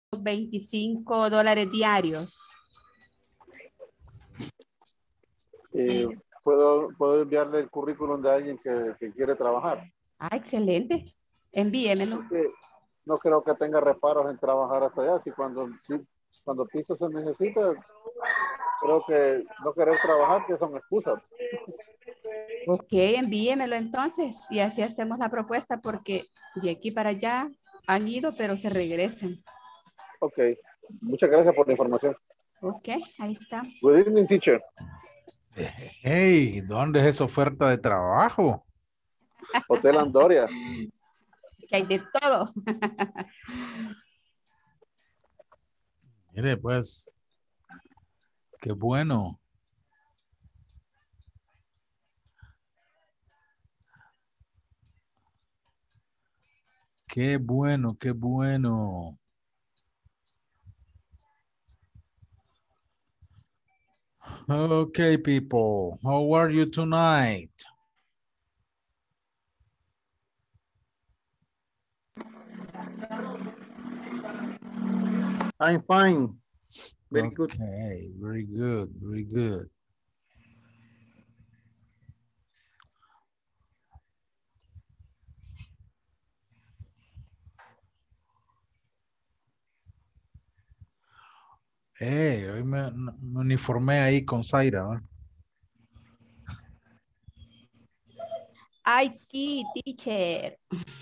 $25 diarios. ¿Puedo enviarle el currículum de alguien que quiere trabajar? Ah, excelente. Envíemelo. Porque no creo que tenga reparos en trabajar hasta allá. Si cuando piso se necesita, creo que no querer trabajar que son excusas. Ok, envíemelo entonces y así hacemos la propuesta porque de aquí para allá han ido, pero se regresan. Ok, muchas gracias por la información. Ok, ahí está. Good evening, teacher. Hey, ¿dónde es esa oferta de trabajo? Hotel Andoria. Que hay de todo. Mire, pues, qué bueno. Qué bueno, qué bueno. Okay, people, how are you tonight? I'm fine. Very good. Okay, very good, very good. Hoy me uniformé ahí con Zaira, ¿va? Ay, sí, teacher.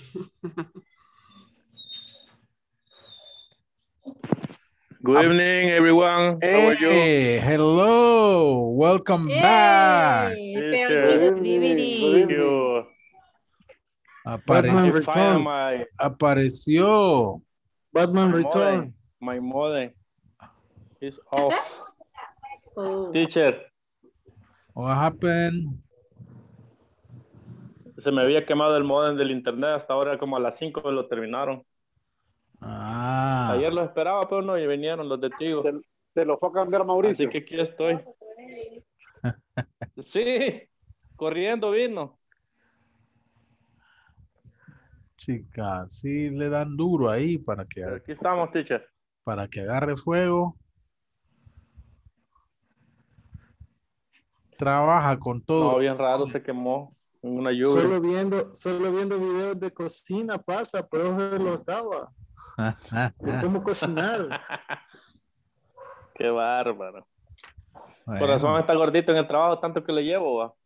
Good evening, everyone. How are you? Hey, hello, welcome back. Teacher, Good evening. Good thank evening. you. Batman I find returns. Apareció. Batman my returns. modem. My modem is off. Teacher, What happened? se me había quemado el modem del internet hasta ahora como a las 5 lo terminaron. Ah. Ayer los esperaba, pero no y vinieron los de Tigo. Te lo fue a cambiar Mauricio. Así que aquí estoy. Sí, corriendo vino. Chica, sí le dan duro ahí Pero aquí estamos, teacher. para que agarre fuego. Trabaja con todo. No, bien raro, se quemó en una lluvia. Solo viendo videos de cocina pasa, pero se lo acaba. De cómo cocinar. Qué bárbaro. Bueno. Por razón está gordito en el trabajo, tanto que le llevo, va.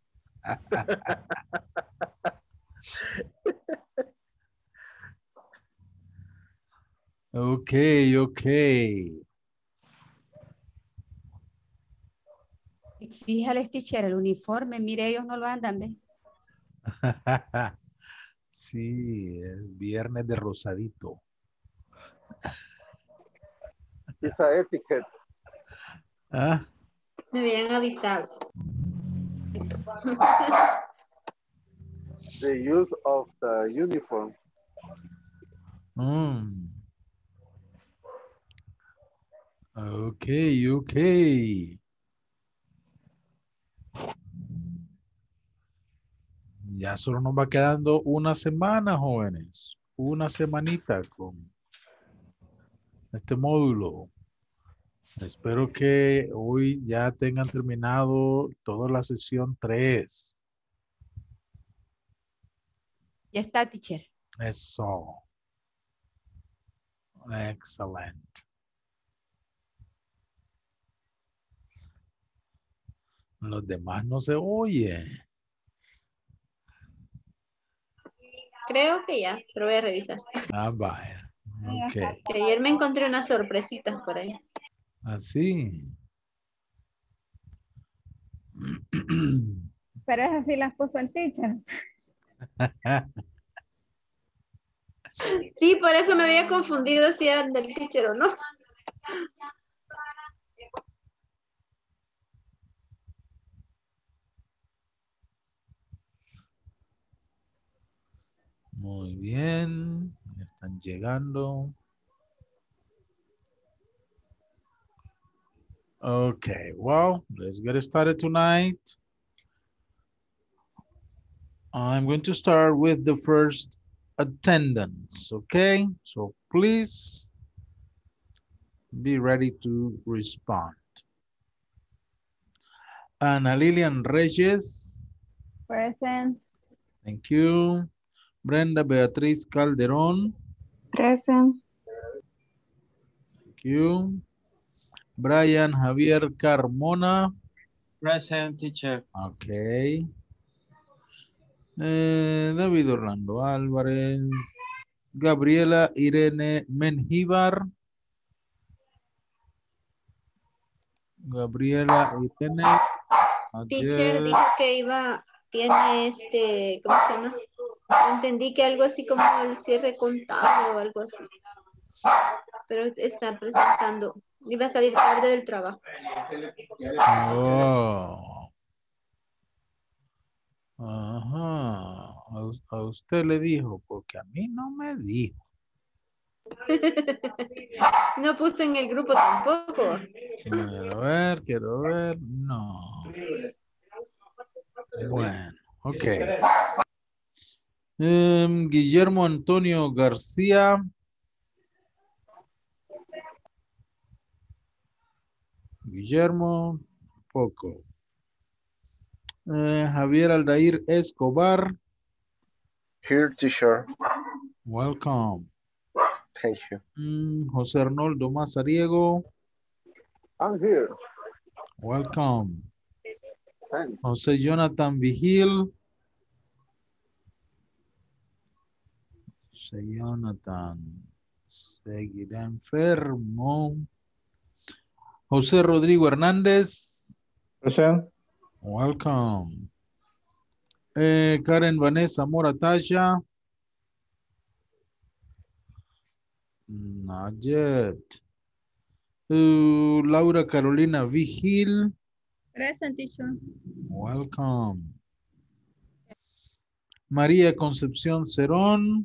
Ok, ok. Exíjales, teacher, el uniforme. Mire, ellos no lo andan, ¿ve? Sí, es viernes de rosadito. Esa etiquette. ¿Ah? Me habían avisado. The use of the uniform. Ok, ok. Ya solo nos va quedando una semana, jóvenes. Una semanita con este módulo. Espero que hoy ya tengan terminado toda la sesión 3. Ya está, teacher. Eso. Excelente. Los demás no se oye. Creo que ya, pero voy a revisar. Ah, vaya. Ok. Que ayer me encontré unas sorpresitas por ahí. Así. Pero esas sí las puso el teacher. Sí, por eso me había confundido si eran del teacher o no. Muy bien. Están llegando. Okay, well, let's get started tonight. I'm going to start with the first attendance, okay? So please Be ready to respond. Ana Lilian Reyes. Present. Thank you. Brenda Beatriz Calderón. Present. Thank you. Brian Javier Carmona. Present, teacher. Okay. David Orlando Álvarez. Gabriela Irene Menjivar. Gabriela Irene. Teacher dijo que tiene ¿cómo se llama? Entendí que algo así como el cierre contable o algo así. Pero está presentando. Iba a salir tarde del trabajo. Oh. Ajá. A usted le dijo, porque a mí no me dijo. No puse en el grupo tampoco. Quiero ver. No. Bueno, ok. Guillermo Antonio García. Guillermo, poco. Javier Aldair Escobar. Here, teacher. Welcome. Thank you. José Arnoldo Mazariego. I'm here. Welcome. Thanks. José Jonathan Vigil. José Jonathan. Seguirá enfermo. José Rodrigo Hernández. Present. Welcome. Karen Vanessa Morataya. Not yet. Laura Carolina Vigil. Present, teacher. Welcome. María Concepción Cerón.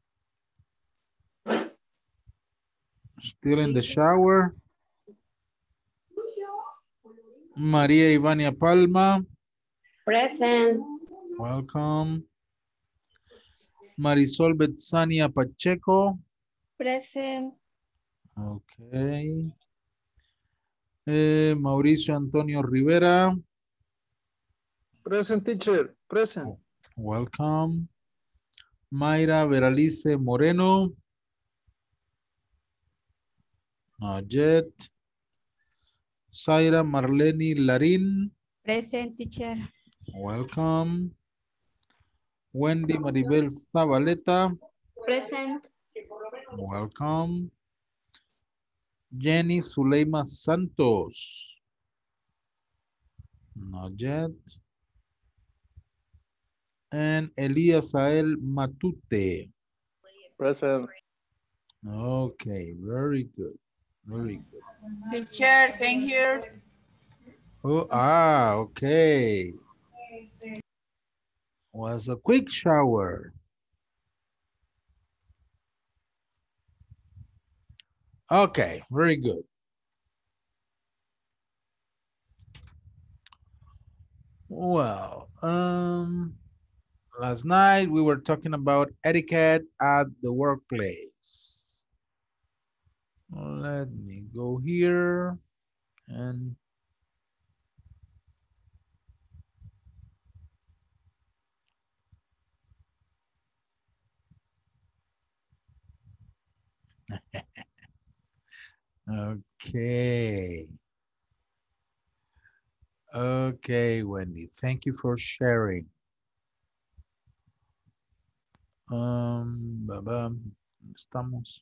Still in the shower. María Ivania Palma. Present. Welcome. Marisol Betsania Pacheco. Present. Okay. Mauricio Antonio Rivera. Present, teacher. Present. Welcome. Mayra Veralice Moreno. Not yet. Zaira Marlene Larín. Present, teacher. Welcome. Wendy Maribel Zabaleta. Present. Welcome. Jenny Zuleima Santos. Not yet. And Elias Ael Matute. Present. Okay, very good. Very good. Teacher, thank you. Oh, okay. Was a quick shower. Okay, very good. Well, last night we were talking about etiquette at the workplace. Let me go here and okay. Okay, Wendy, thank you for sharing. Estamos.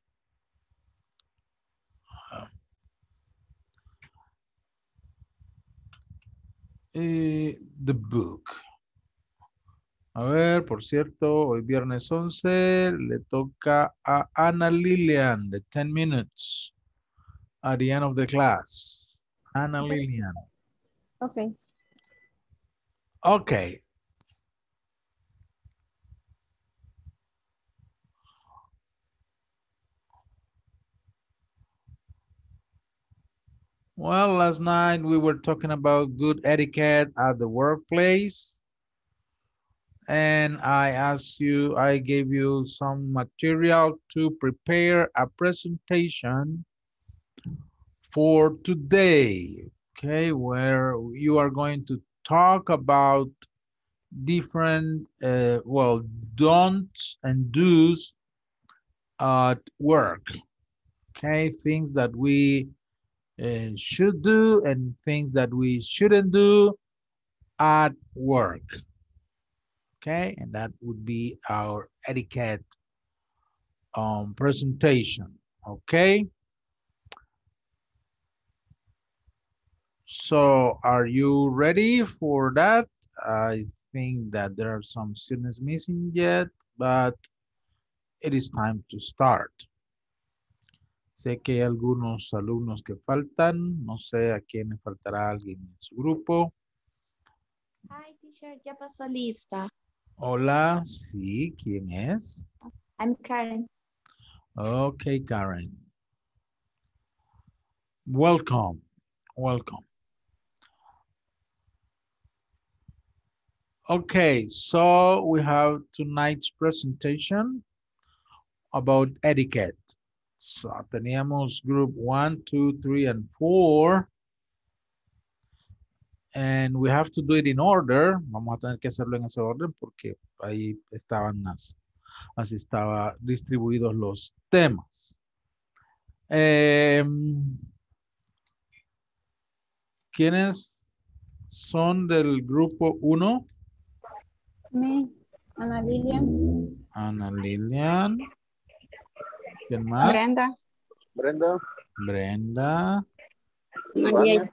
The book. A ver, por cierto, hoy viernes 11 le toca a Ana Lilian de 10 minutes at the end of the class. Ana Lilian. Okay. Okay. Well, last night we were talking about good etiquette at the workplace. And I gave you some material to prepare a presentation for today, okay, where you are going to talk about different, well, don'ts and do's at work, okay, things that we should do and things that we shouldn't do at work, okay, and that would be our etiquette presentation, okay. So are you ready for that? I think that there are some students missing yet, but it is time to start. Sé que hay algunos alumnos que faltan, no sé a quién le faltará alguien en su grupo. Hi, teacher, ya pasó lista. Hola, sí, ¿quién es? I'm Karen. Okay, Karen. Welcome, welcome. Okay, so we have tonight's presentation about etiquette. So teníamos group 1, 2, 3, and 4. And we have to do it in order. Vamos a tener que hacerlo en ese orden porque ahí estaban así estaba distribuidos los temas. ¿Quiénes son del grupo 1? Me, Ana Lilian. Ana Lilian. ¿Quién más? Brenda. Brenda. Brenda. María.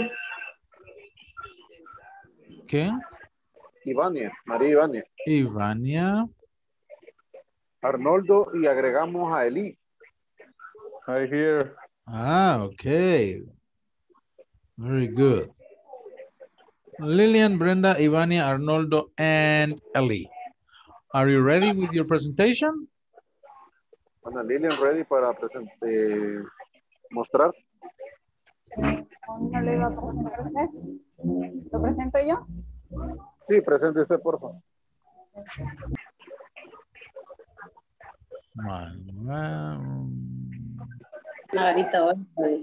¿Qué? Ivania. María Ivania. Ivania. Arnoldo y agregamos a Eli. I hear. Ah, okay. Very good. Lillian, Brenda, Ivania, Arnoldo, and Eli. Are you ready with your presentation? Ana Lilian, ready para mostrar. ¿No lo iba a presentar usted? ¿Lo presento yo? Sí, presente usted, por favor. Ahorita voy.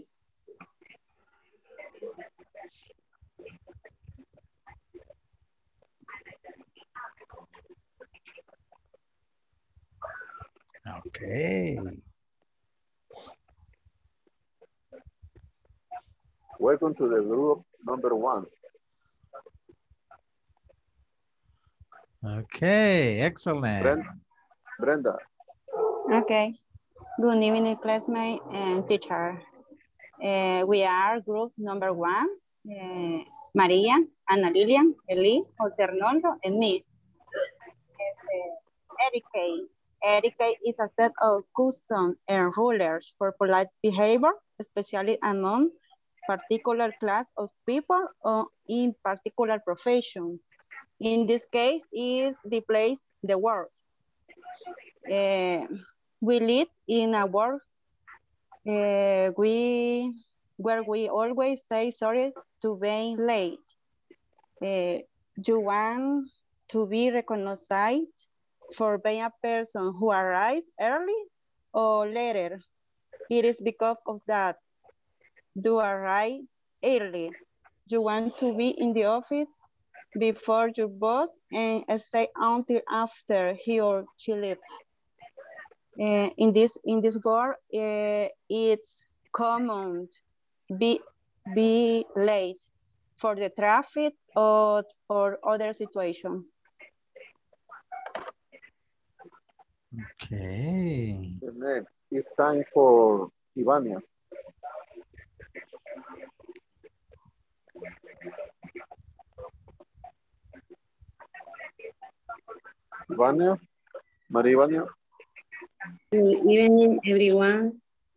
Okay. Welcome to the group number 1. Okay, excellent. Brenda. Okay. Good evening, classmate and teacher. We are group number 1. Maria, Ana Lilian, Eli, Jose Arnoldo, and me. Etiquette. Etiquette is a set of customs and rules for polite behavior, especially among particular class of people or in particular profession. In this case, is the place, the work. We live in a world where we always say sorry to being late. You want to be recognized for being a person who arrives early or later. It is because of that you arrive early. You want to be in the office before your boss and stay until after he or she leaves. In this world, it's common be late for the traffic or other situation. Okay. Next, it's time for Ivania. Ivania, Maria Ivania. Good evening, everyone.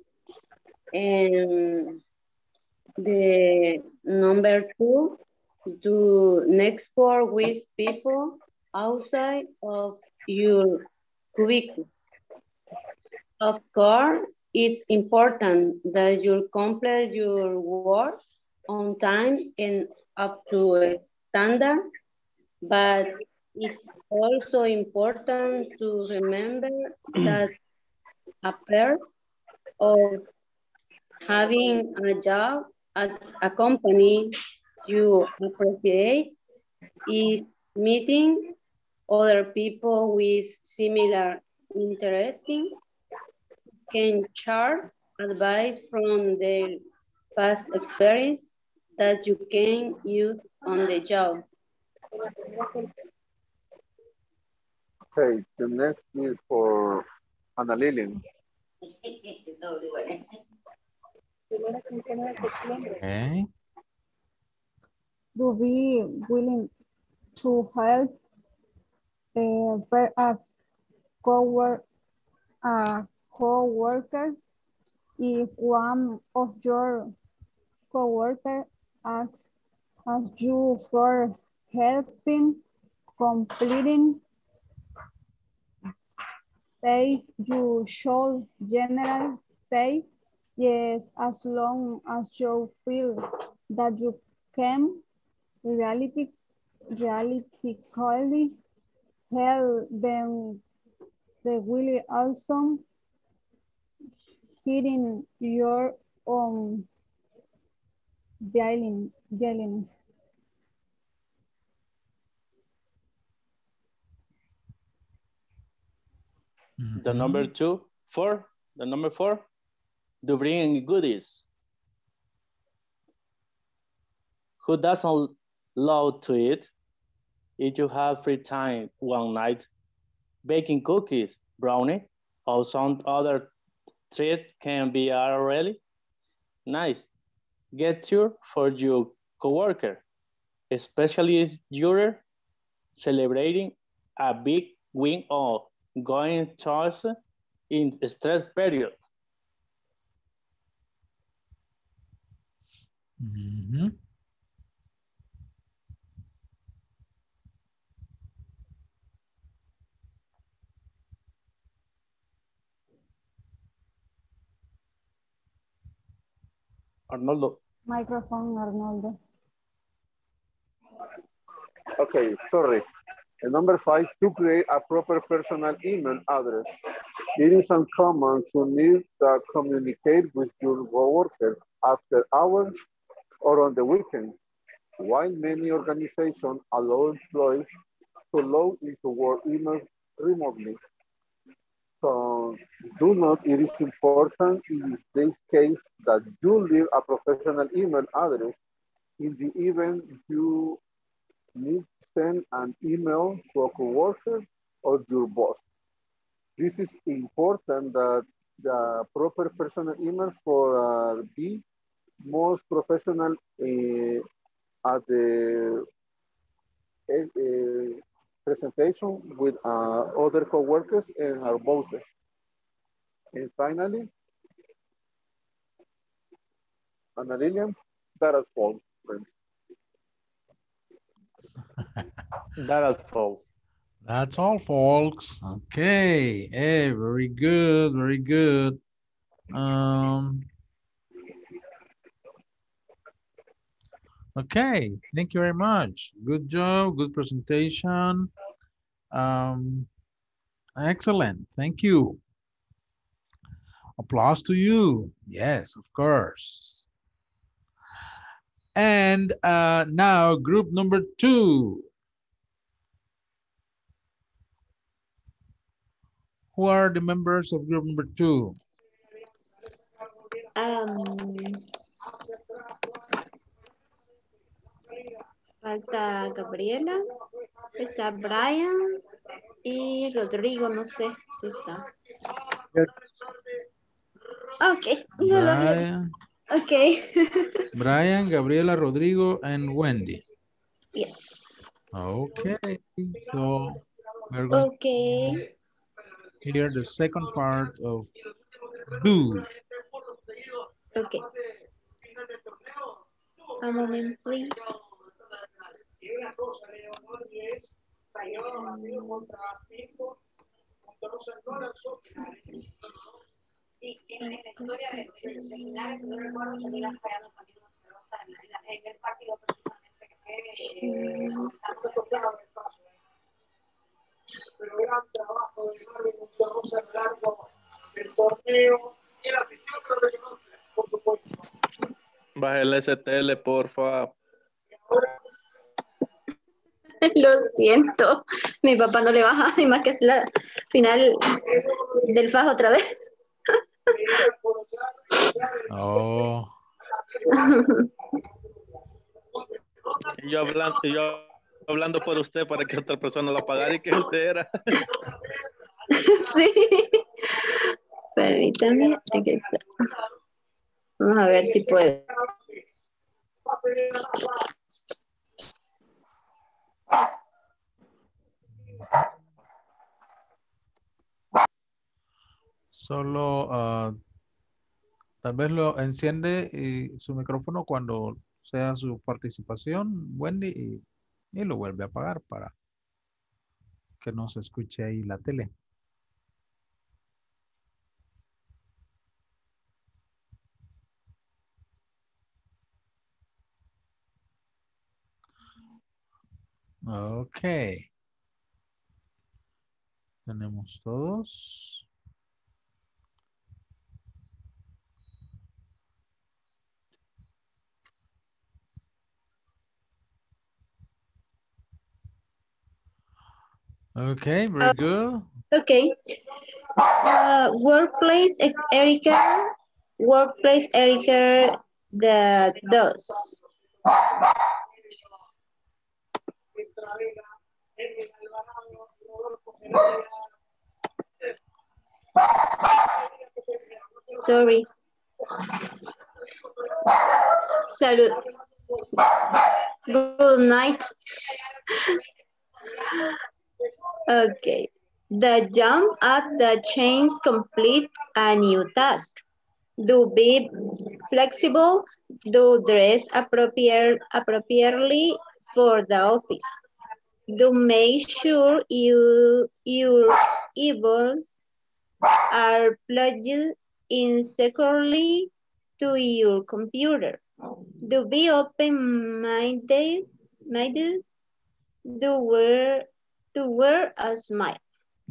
And the number 2, do next work with people outside of your cubicle. Of course, it's important that you complete your work on time and up to a standard, but it's also important to remember that a pair of having a job at a company you appreciate is meeting other people with similar interests, can share advice from their past experience that you can use on the job. Okay, the next is for Ana Lilian. Okay. To be willing to help a co-worker if one of your co-workers asks you for helping completing tasks, you should generally say yes as long as you feel that you can realistically help them. They will also hitting your own dealings. The number 4, the number 4, to bring goodies. Who doesn't love to eat? If you have free time one night, baking cookies, brownie, or some other treat can be a really nice gesture for your coworker, especially if you're celebrating a big win or going towards in stress periods. Mm-hmm. Arnoldo. Microphone, Arnoldo. Okay, sorry. And number 5, to create a proper personal email address. It is uncommon to need to communicate with your coworkers after hours or on the weekend. While many organizations allow employees to log into work emails remotely. So do note it is important in this case that you leave a professional email address in the event you need to send an email to a coworker or your boss. This is important that the proper personal email for be most professional at the presentation with other coworkers and our bosses. And finally, Ana Lilian, that is false, friends. That is false. That's all, folks. Okay. Hey, very good. Very good. Okay. Thank you very much. Good job. Good presentation. Excellent. Thank you. Applause to you. Yes, of course. And now group number 2. Who are the members of group number 2? Falta Gabriela, está Brian y Rodrigo, no sé si está. Ok, no lo veo. Brian, Ok. Brian, Gabriela, Rodrigo, and Wendy. Yes. Okay, so we're going to hear the second part of do. Okay. A moment, please. Pero gran trabajo de Mario Monterrosa a lo largo del torneo y la afición lo reconoce. Baja el STL, porfa. Lo siento. Mi papá no le baja, ni más que es la final del fajo otra vez. Oh. Y yo hablando por usted para que otra persona lo pagara y que usted era. Sí. Permítame. Aquí está. Vamos a ver si puedo. Solo tal vez lo enciende su micrófono cuando sea su participación, Wendy, y lo vuelve a apagar para que no se escuche ahí la tele. Ok. Tenemos todos. Okay, very good. Okay. Workplace Erica. Workplace Erica. The does. Sorry. Salud. Good night. Okay. The jump at the chains complete a new task. Do be flexible. Do dress appropriately for the office. Do make sure your eyeballs are plugged in securely to your computer. Do be open-minded. Do wear a smile.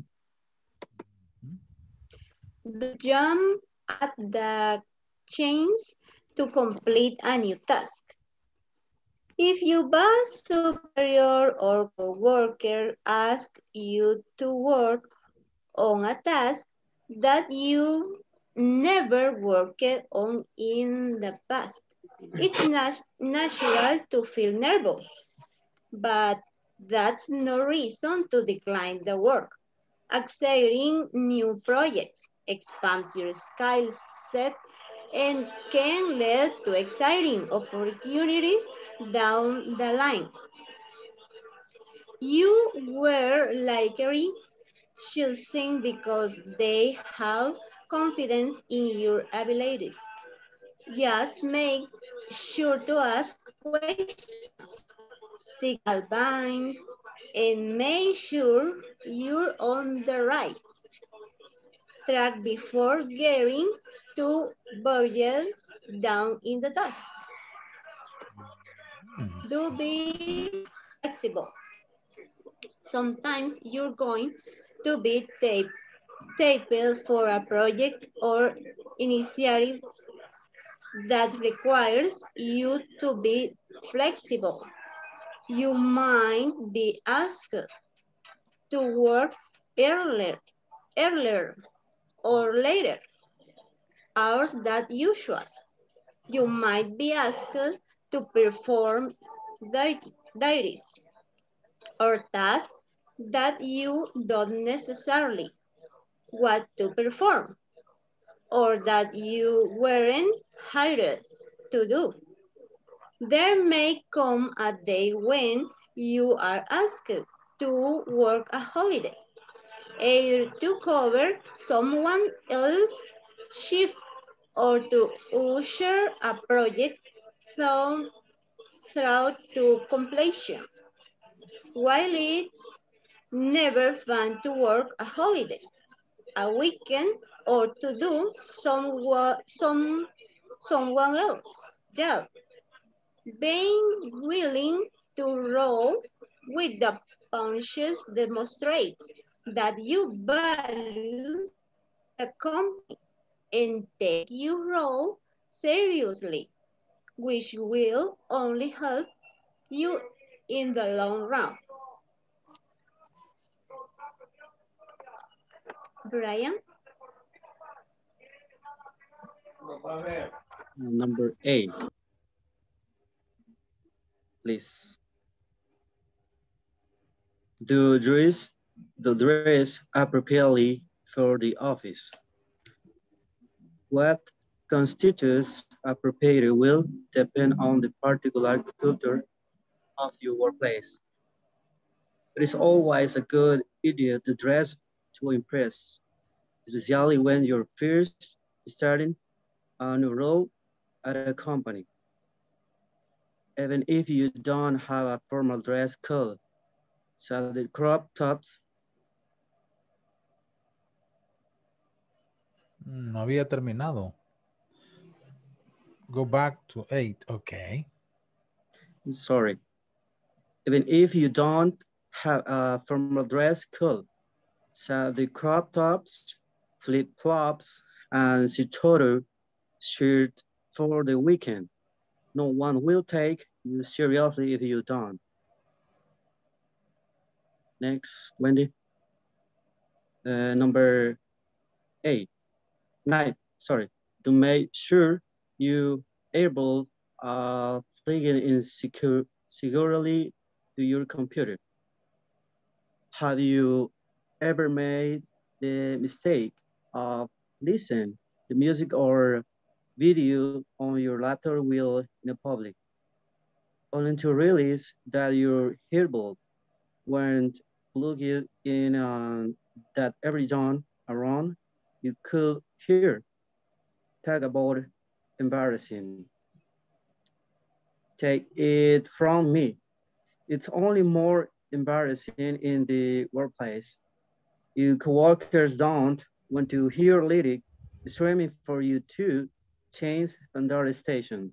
Do jump at the chains to complete a new task. If your boss, superior, or coworker asks you to work on a task that you never worked on in the past, it's natural to feel nervous, but that's no reason to decline the work. Accepting new projects expands your skill set and can lead to exciting opportunities down the line. You were likely choosing because they have confidence in your abilities. Just make sure to ask questions, seek advice, and make sure you're on the right track before getting too bogged down in the dust. Do be flexible. Sometimes you're going to be taped for a project or initiative that requires you to be flexible. You might be asked to work earlier or later hours than usual. You might be asked to perform diaries or tasks that you don't necessarily want to perform or that you weren't hired to do. There may come a day when you are asked to work a holiday, either to cover someone else's shift or to usher a project through to completion. While it's never fun to work a holiday, a weekend, or to do someone else's job, being willing to roll with the punches demonstrates that you value the company and take your role seriously, which will only help you in the long run. Brian? Number 8, please. The dress appropriately for the office. What constitutes appropriate will depend on the particular culture of your workplace. It is always a good idea to dress to impress, especially when you're first starting a new role at a company. Even if you don't have a formal dress code, so the crop tops. No había terminado. Go back to 8, okay. Sorry. Even if you don't have a formal dress code, so the crop tops, flip-flops, and see-through shirt for the weekend. No one will take you seriously if you don't. Next, Wendy. Number 9, sorry. To make sure you able plugging in securely to your computer. Have you ever made the mistake of listening to music or video on your laptop while in public, only to realize that your earbud weren't plugged in and that every time around you could hear? Talk about embarrassing. Take it from me. It's only more embarrassing in the workplace. Your coworkers don't want to hear lyrics streaming for you to change under stations.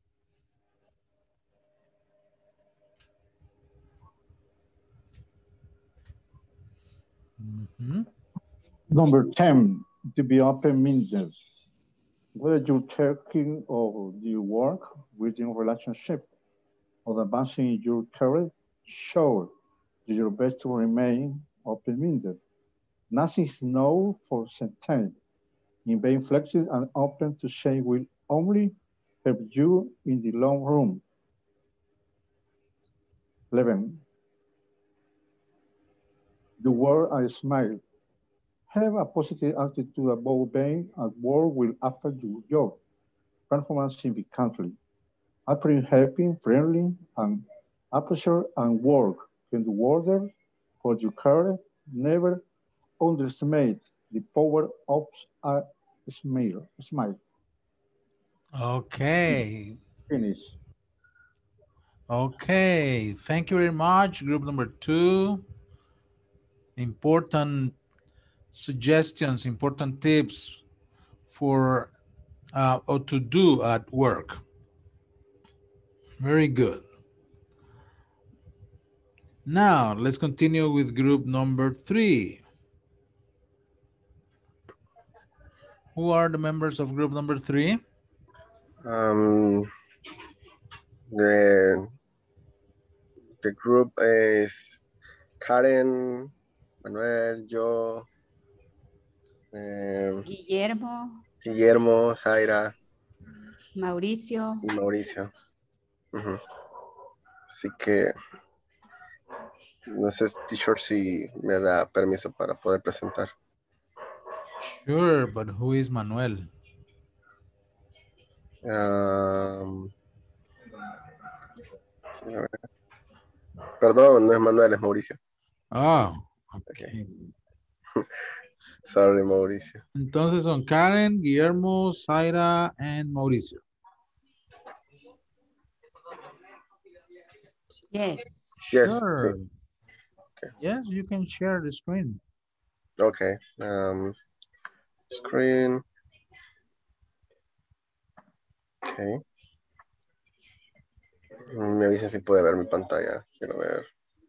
Number 10, to be open-minded. Whether you're taking or you work within relationship or advancing in your career, show your best to remain open-minded. Nothing is known for certain. In being flexible and open to change will only help you in the long run. 11. The word I smile. Have a positive attitude about being at work will affect your job performance significantly. Appearing happy, friendly, and appreciate and work in the order for your career. Never underestimate the power of a smile. Okay. Finish. Okay, thank you very much. Group number 2. Important suggestions, important tips for or to do at work. Very good. Now, let's continue with group number 3. Who are the members of group number 3? The group is Karen, Manuel, yo, Guillermo, Zaira, Mauricio. Y Mauricio. Así que no sé, teacher, si me da permiso para poder presentar. Sure, but who is Manuel? Perdón, no es Manuel, es Mauricio. Oh, okay. Sorry, Mauricio. Entonces son Karen, Guillermo, Zaira, and Mauricio. Yes. Yes. Sure. Sí. Okay. Yes, you can share the screen. Okay. Screen. Okay. Me avisen si puede ver mi pantalla. Quiero ver.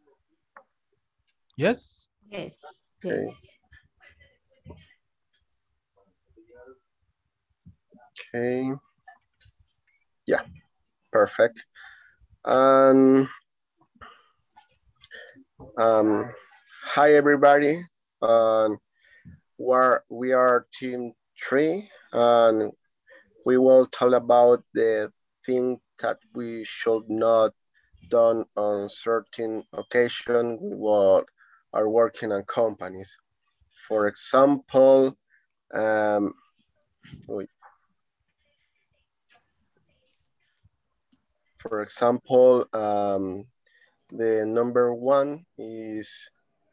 Yes. Yes. Okay. Yes. Okay. perfect. And hi everybody. We are team 3, and we will talk about the thing that we should not done on certain occasion while are working on companies. For example, the number 1 is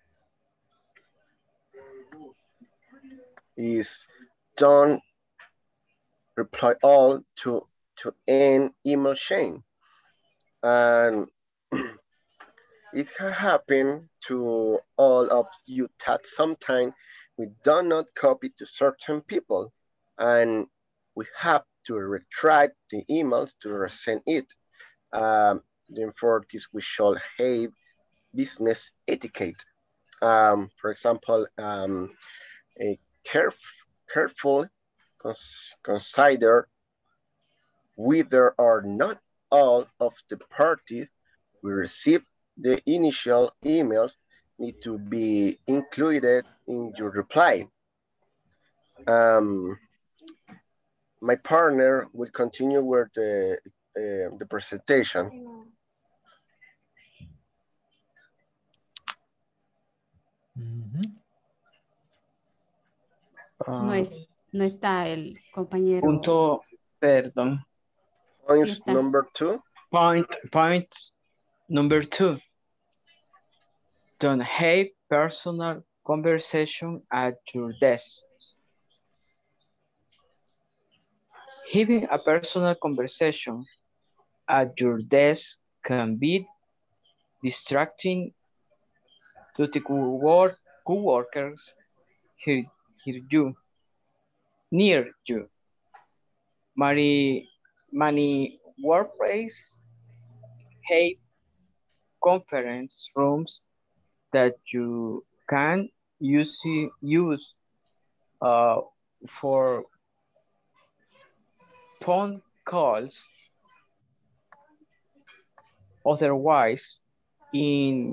don't reply all to an email chain. And it can happen to all of you that sometimes we do not copy to certain people, and we have to retract the emails to resend it. Then for this, we should have business etiquette. For example, a careful consider whether or not all of the parties we receive the initial emails need to be included in your reply. My partner will continue with the presentation. No está el compañero. Punto, perdón. Points number 2. Point number 2. Don't have personal conversation at your desk. Having a personal conversation at your desk can be distracting to the co-workers near you. Many workplaces have conference rooms that you can use for phone calls. Otherwise, it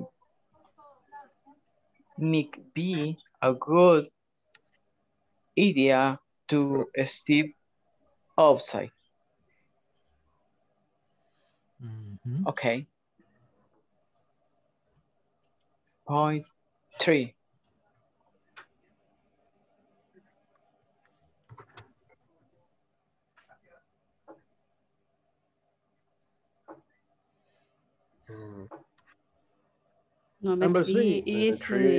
may be a good idea to step outside. Okay. Point 3. Number 3 is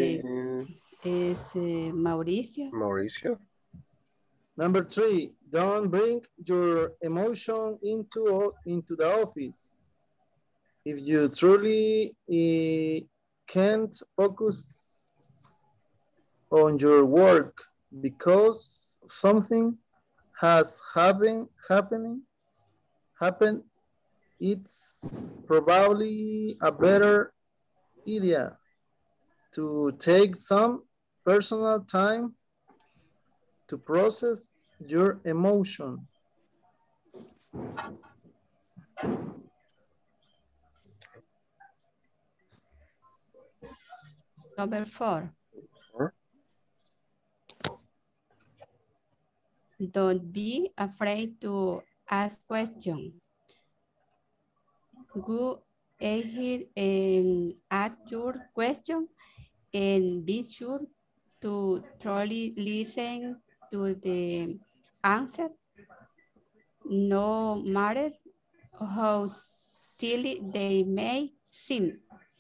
Mauricio. Mauricio. Number 3, don't bring your emotion into the office. If you truly can't focus on your work because something has happened, it's probably a better idea to take some personal time to process your emotion. Number 4. Don't be afraid to ask questions. Go ahead and ask your question and be sure to truly listen to the answer, no matter how silly they may seem.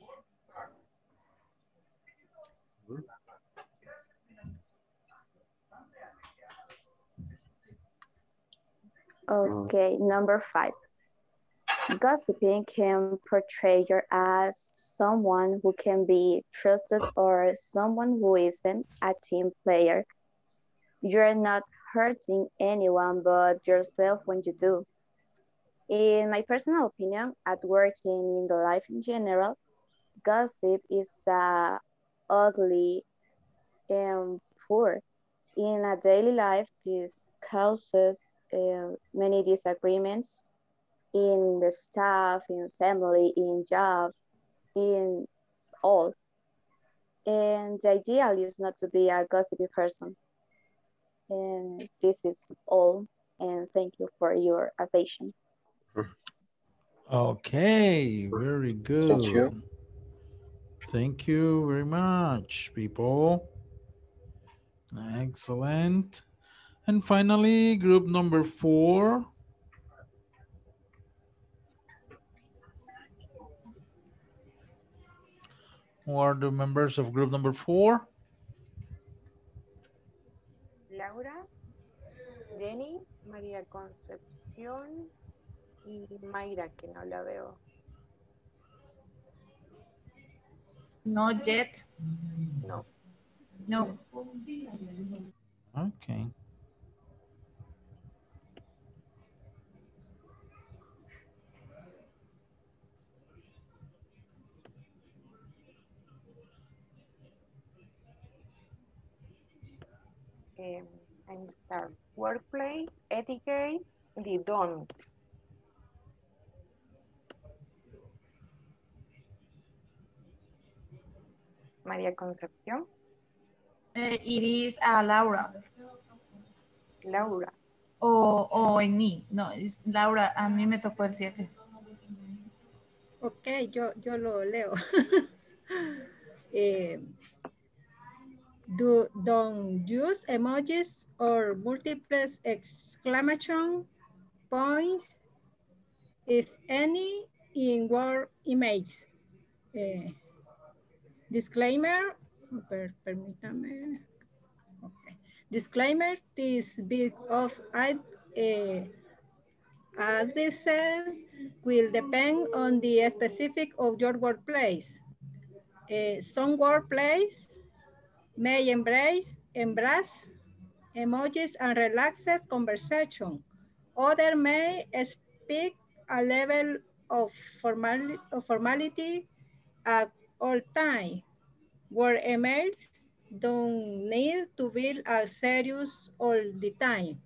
Okay, number 5. Gossiping can portray you as someone who can be trusted or someone who isn't a team player. You're not hurting anyone but yourself when you do. In my personal opinion, at work and in the life in general, gossip is ugly and poor. In a daily life, this causes many disagreements in the staff, in family, in job, in all. And the ideal is not to be a gossipy person. And this is all. And thank you for your attention. Okay, very Thank you. good. Thank you very much, people. Excellent. And finally, group number 4. Who are the members of group number 4? Laura, Jenny, María Concepción y Mayra, que no la veo. Not yet. No. No. Okay. And start. Workplace, etiquette, the don'ts. María Concepción. It is Laura. Laura. O en mí. No, es Laura, a mí me tocó el 7. Ok, yo lo leo. Don't use emojis or multiple exclamation points, if any, in Word images. Disclaimer, permítame. Okay. Disclaimer, this bit of advertisement will depend on the specific of your workplace. Some workplace may embrace emojis and relaxed conversation. Other may speak a level of formality at all time, where emails don't need to be as serious all the time.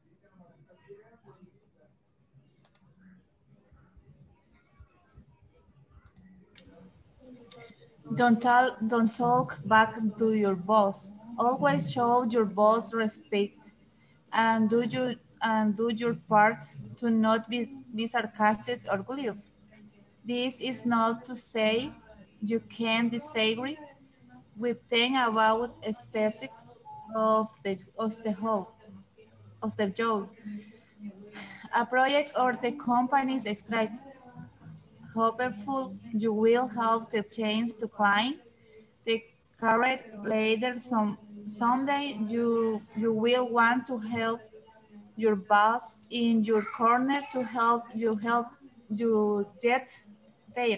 Don't talk back to your boss. Always show your boss respect and do your part to not be sarcastic or glib. This is not to say you can disagree with them about a specific of the job, a project or the company's strategy. Hopefully, you will help the change to climb the career later. Someday you will want to help your boss in your corner to help you get there.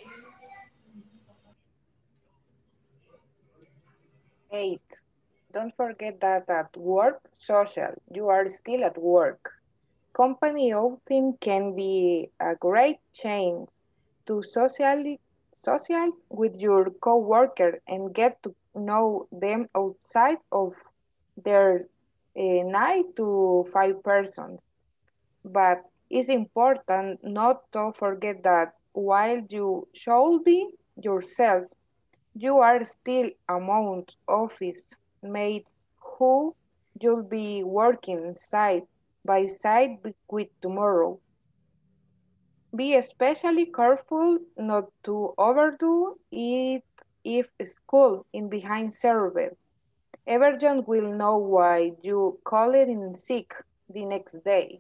8. Don't forget that at work, social, you are still at work. Company outing can be a great chance to social with your co-worker and get to know them outside of their 9 to 5 persons. But it's important not to forget that while you should be yourself, you are still among office mates who you'll be working side by side with tomorrow. Be especially careful not to overdo it if school in behind server. Everyone will know why you call it in sick the next day.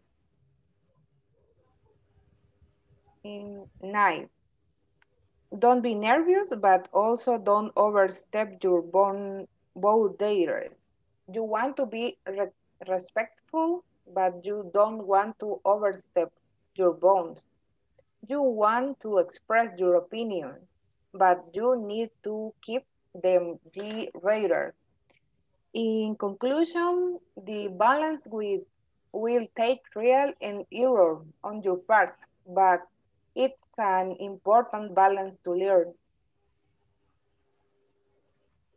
In 9. Don't be nervous, but also don't overstep your boundaries. You want to be respectful, but you don't want to overstep your bounds. You want to express your opinion, but you need to keep them G-rated. In conclusion, the balance will take trial and error on your part, but it's an important balance to learn.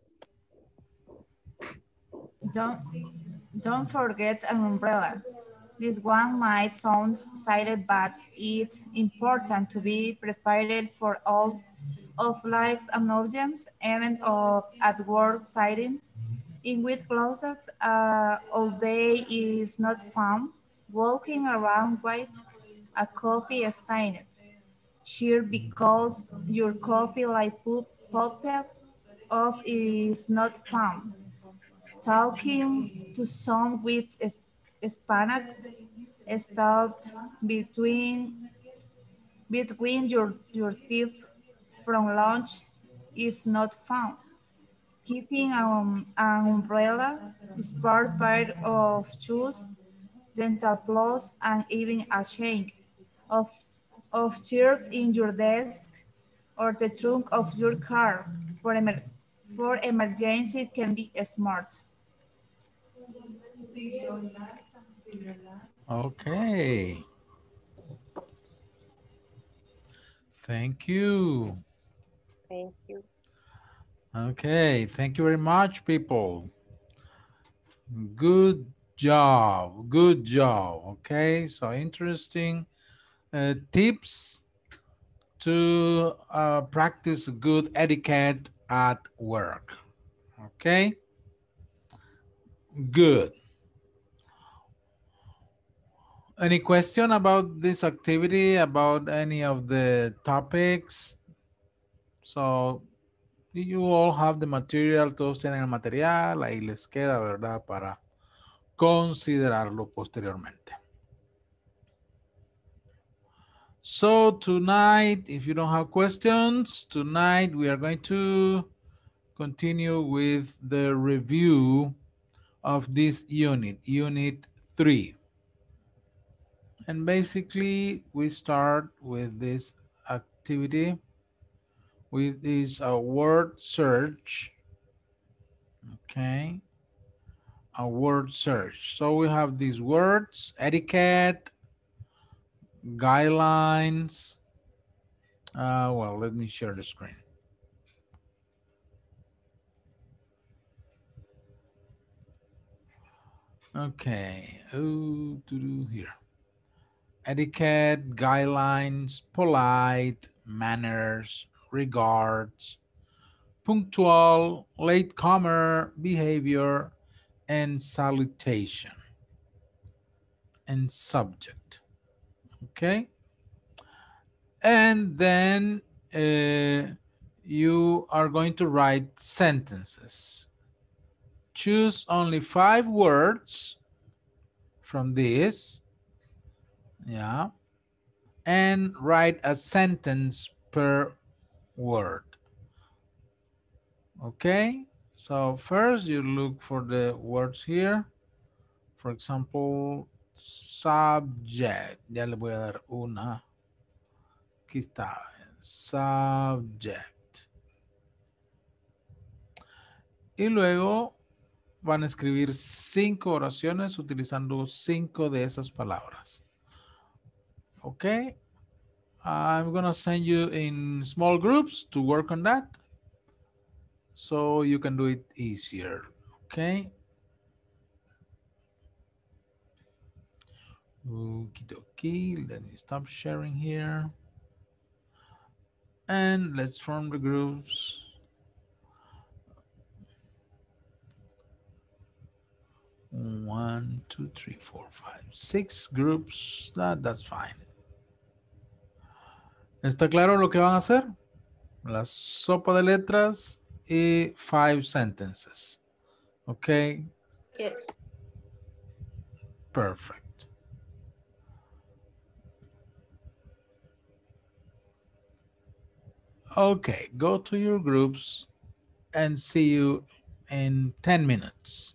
Don't forget an umbrella. This one might sound silent, but it's important to be prepared for all of life's emergencies, even of at work setting, in which closet all day is not fun, walking around with a coffee stained shirt because your coffee like popped off is not fun. Talking to some with Spanish stopped between your teeth from lunch if not found. Keeping an umbrella, spare pair of shoes, dental floss, and even a chain of, of tears in your desk or the trunk of your car for emergency can be smart. Okay. Thank you. Thank you. Okay, thank you very much, people. Good job, good job. Okay, so interesting tips to practice good etiquette at work. Okay, good. Any question about this activity, about any of the topics? So, you all have the material, todos tienen el material, ahí les queda, ¿verdad? Para considerarlo posteriormente. So tonight, if you don't have questions, tonight we are going to continue with the review of this unit, Unit 3. And basically, we start with this activity, with this word search, okay? A word search. So we have these words, etiquette, guidelines. Well, let me share the screen. Okay, here. Etiquette, guidelines, polite, manners, regards, punctual, latecomer, behavior, and salutation, and subject. Okay? And then you are going to write sentences. Choose only 5 words from this, yeah, and write a sentence per word. Okay, so first you look for the words here. For example, subject. Ya le voy a dar una. Aquí está. Subject. Y luego van a escribir 5 oraciones utilizando 5 de esas palabras. Okay, I'm gonna send you in small groups to work on that so you can do it easier. Okay. Okie dokie, let me stop sharing here. And let's form the groups. One, two, three, four, five, 6 groups. That's fine. ¿Está claro lo que van a hacer? La sopa de letras y 5 sentences. Okay. Yes. Perfect. Okay, go to your groups and see you in 10 minutes.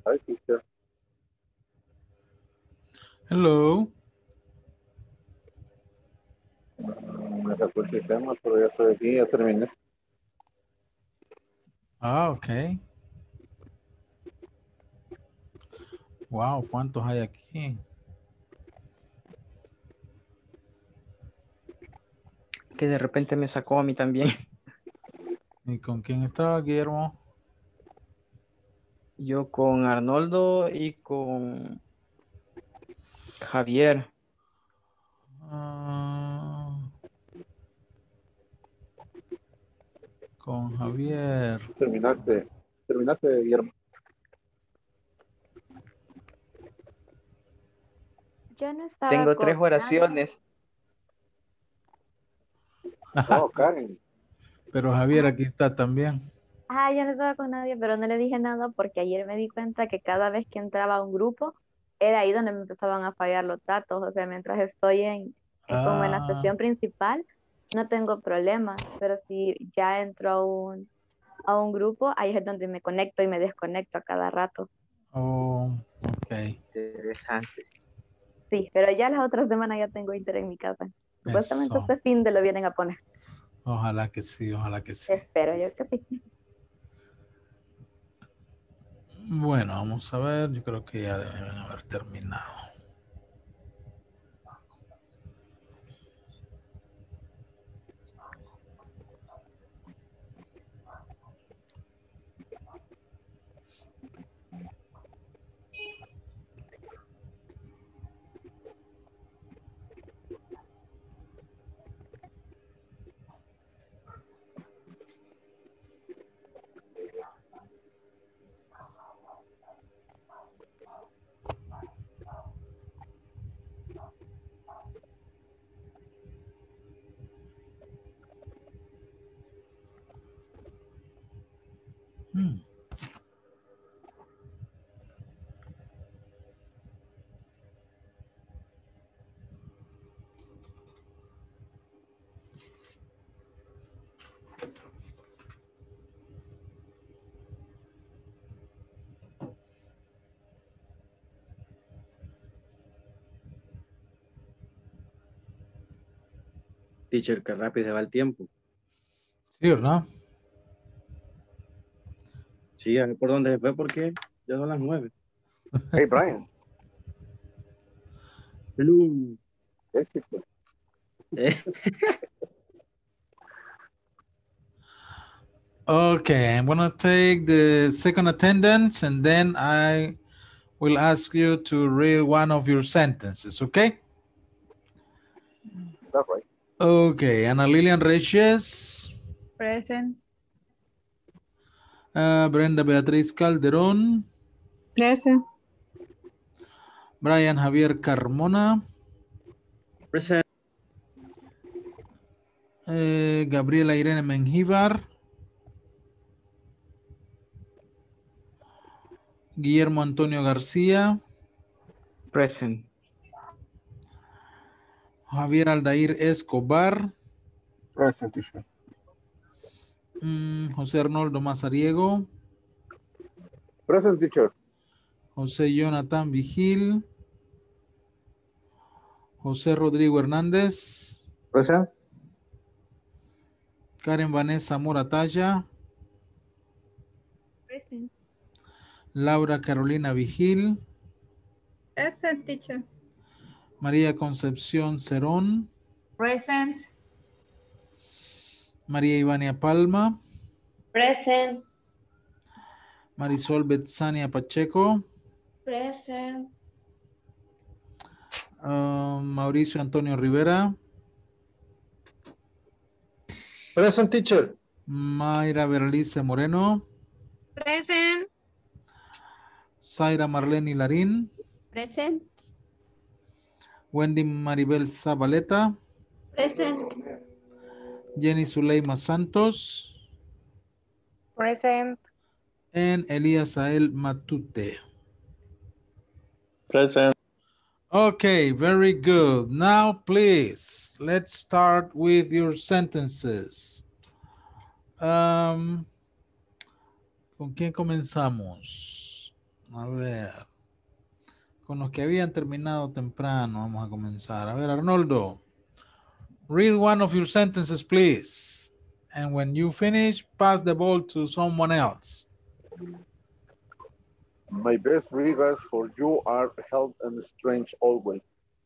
Hi, teacher. Hello. Me sacó el sistema, pero ya estoy aquí, ya terminé. Ah, ok. Wow, ¿cuántos hay aquí? Que de repente me sacó a mí también. ¿Y con quién estaba, Guillermo? Yo con Arnoldo y con Javier. Con Javier. Terminaste, Guillermo. Yo no estaba Tengo 3 con nadie. oraciones. Oh, Karen. Pero Javier aquí está también. Ah, yo no estaba con nadie, pero no le dije nada porque ayer me di cuenta que cada vez que entraba a un grupo, era ahí donde me empezaban a fallar los datos. O sea, mientras estoy como en la sesión principal, no tengo problemas, pero si ya entro a un grupo, ahí es donde me conecto y me desconecto a cada rato. Oh, ok. Interesante. Sí, pero ya las otras semanas ya tengo internet en mi casa. Supuestamente Eso. este fin de lo vienen a poner. Ojalá que sí, ojalá que sí. Espero yo que sí. Bueno, vamos a ver. Yo creo que ya deben haber terminado. Teacher, qué rápido se va el tiempo. Sí, ¿verdad? Sí, a ver por dónde se fue porque ya son las 9. Hey, Brian. Hello. Éxito. Okay, I'm gonna take the second attendance and then I will ask you to read one of your sentences, okay? That's right. Okay, Ana Lilian Reyes. Present. Brenda Beatriz Calderón. Present. Brian Javier Carmona. Present. Gabriela Irene Mengíbar. Guillermo Antonio García. Present. Javier Aldair Escobar. Present, teacher. José Arnoldo Mazariego. Present, teacher. José Jonathan Vigil. José Rodrigo Hernández. Present. Karen Vanessa Moratalla. Present. Laura Carolina Vigil. Present, teacher. María Concepción Cerón. Present. María Ivania Palma. Present. Marisol Betsania Pacheco. Present. Mauricio Antonio Rivera. Present, teacher. Mayra Beralice Moreno. Present. Zaira Marlene Larín. Present. Wendy Maribel Zabaleta. Present. Jenny Zuleima Santos. Present. And Elías Ael Matute. Present. Okay, very good. Now, please, let's start with your sentences. ¿Con quién comenzamos? A ver. Con los que habían terminado temprano, vamos a comenzar. A ver, Arnoldo. Read one of your sentences, please. And when you finish, pass the ball to someone else. My best regards for you are health and strength always.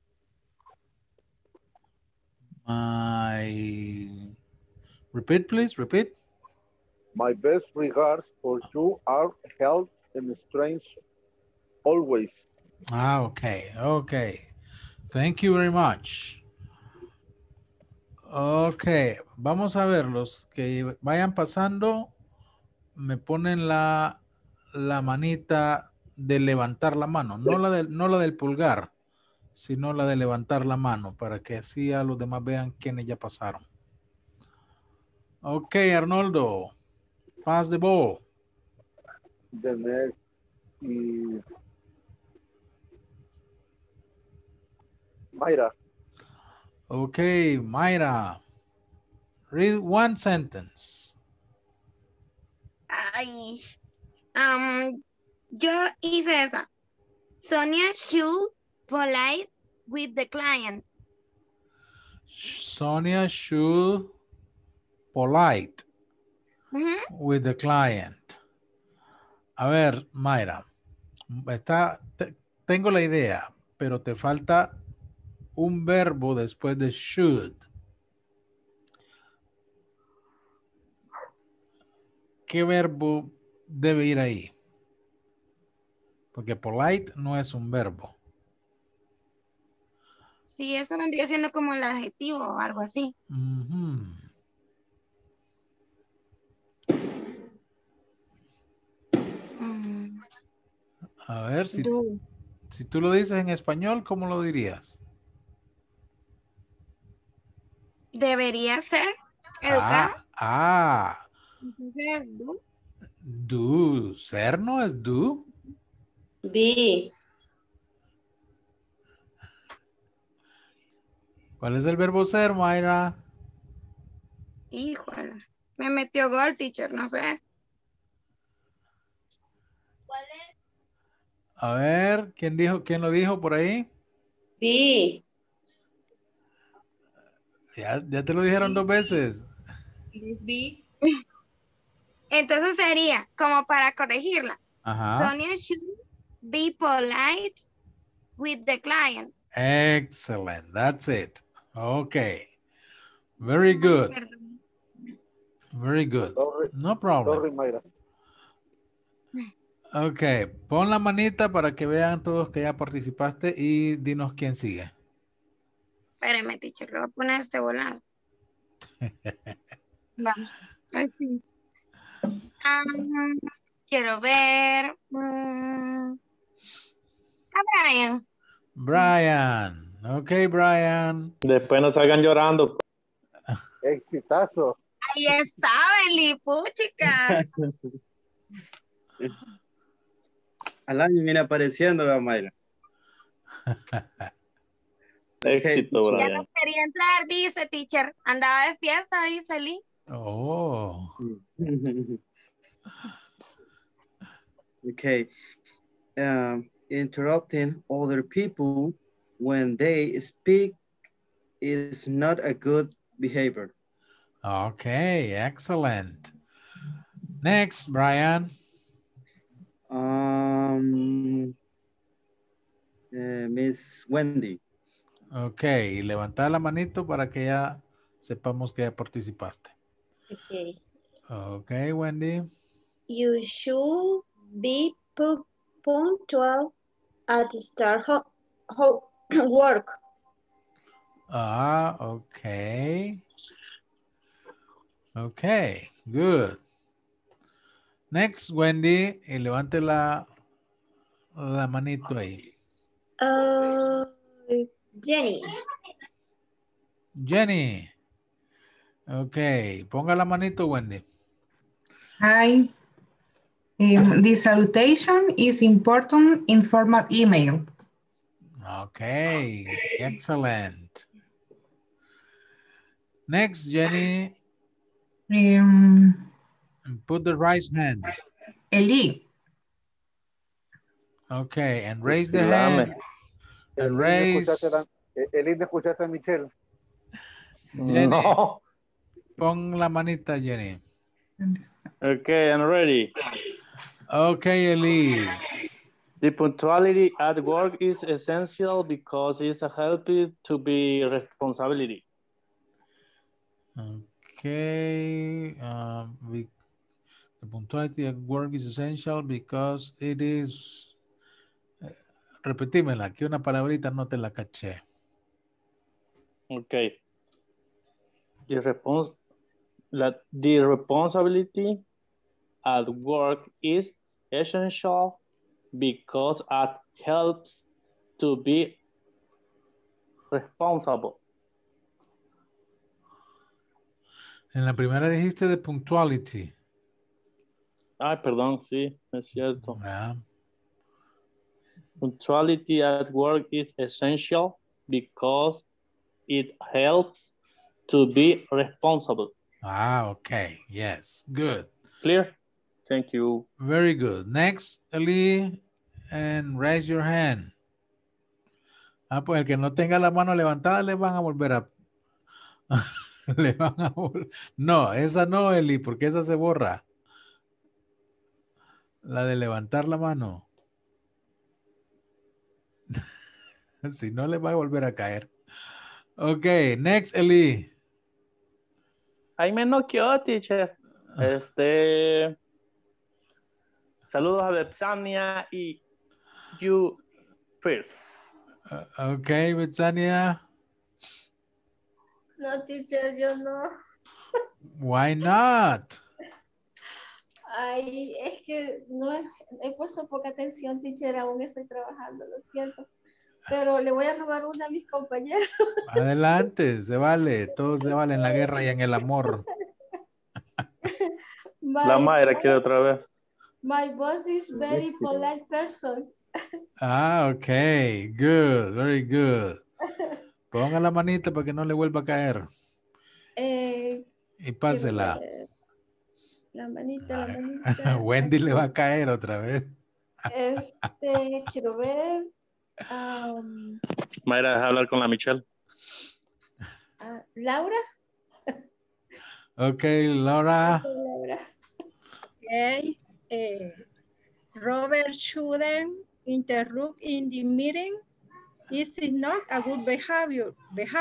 Repeat, please, repeat. My best regards for you are health and strength always. Okay, okay. Thank you very much. Ok, vamos a ver los que vayan pasando. Me ponen la manita de levantar la mano, no la del pulgar, sino la de levantar la mano para que así a los demás vean quiénes ya pasaron. Ok, Arnoldo, pass the ball. The next is Mayra. Okay, Mayra. Read one sentence. Ay, yo hice esa. Sonia should polite with the client. Sonia should polite with the client. A ver, Mayra, tengo la idea, pero te falta un verbo después de should. ¿Qué verbo debe ir ahí? Porque polite no es un verbo. Sí, eso vendría siendo como el adjetivo o algo así. A ver, si tú lo dices en español, ¿cómo lo dirías? Debería ser educada. Entonces, do. Do. Ser no es do. Be. ¿Cuál es el verbo ser, Mayra? Híjole, me metió gol, teacher, no sé. ¿Cuál es? A ver, ¿quién lo dijo por ahí? Sí. Ya te lo dijeron 2 veces. Be. Entonces sería como para corregirla. Ajá. Sonia should be polite with the client. Excellent. That's it. Okay. Very good. Very good. No problem. Sorry, Mayra. Ok, pon la manita para que vean todos que ya participaste y dinos quién sigue. Espérame, teacher, le voy a poner este volado. Vamos. Quiero ver. A Brian. Brian. Ok, Brian. Después no salgan llorando. Exitazo. Ahí estaba el lipuchica. Al año viene apareciendo, Mayra. Éxito, Brian. Ya no quería entrar, dice teacher. Andaba de fiesta, dice Lee. Oh. Okay. Interrupting other people when they speak is not a good behavior. Okay, excellent. Next, Brian. Miss Wendy. Ok, levanta la manito para que ya sepamos que ya participaste. Okay. Ok, Wendy. You should be punctual at the start of work. Okay. Okay, good. Next, Wendy, y levante la manito ahí. Jenny. Jenny. Okay, ponga la manito, Wendy. Hi. The salutation is important in formal email. Okay, excellent. Next, Jenny. And put the right hand. Eli. Okay, and raise the hand. And raise. Elinde, ¿escuchaste a Michelle? Jenny. No. Pon la manita, Jenny. Okay, I'm ready. Okay, Eli. The punctuality at work is essential because it's a help to be responsibility. Okay. The punctuality at work is essential because it is. Repetímela, que una palabrita no te la caché. Okay. The responsibility at work is essential because it helps to be responsible. En la primera dijiste de punctuality. Ay, perdón, sí, es cierto. Yeah. Punctuality at work is essential because it helps to be responsible. Ah, okay. Yes. Good. Clear? Thank you. Very good. Next, Eli, and raise your hand. Ah, pues el que no tenga la mano levantada le van a volver a... le van a No, esa no, Eli, porque esa se borra. La de levantar la mano. Si no, le va a volver a caer. Ok, next, Eli. Ahí me noqueó, teacher. Saludos a Betsania y you first. Ok, Betsania. No, teacher, yo no. Why not? Ay, es que no he puesto poca atención, teacher, aún estoy trabajando, lo siento. Pero le voy a robar una a mis compañeros. Adelante, se vale. Todo se vale en la guerra y en el amor. La madre quiere otra vez. My boss is very polite person. Ah, ok. Good, very good. Ponga la manita para que no le vuelva a caer. Y pásela. La manita, la manita. Wendy le va a caer otra vez. Quiero ver. Mayra, deja hablar con la Michelle. Laura. Ok, Laura. Okay. Robert shouldn't interrupt in the meeting. This is not a good behavior.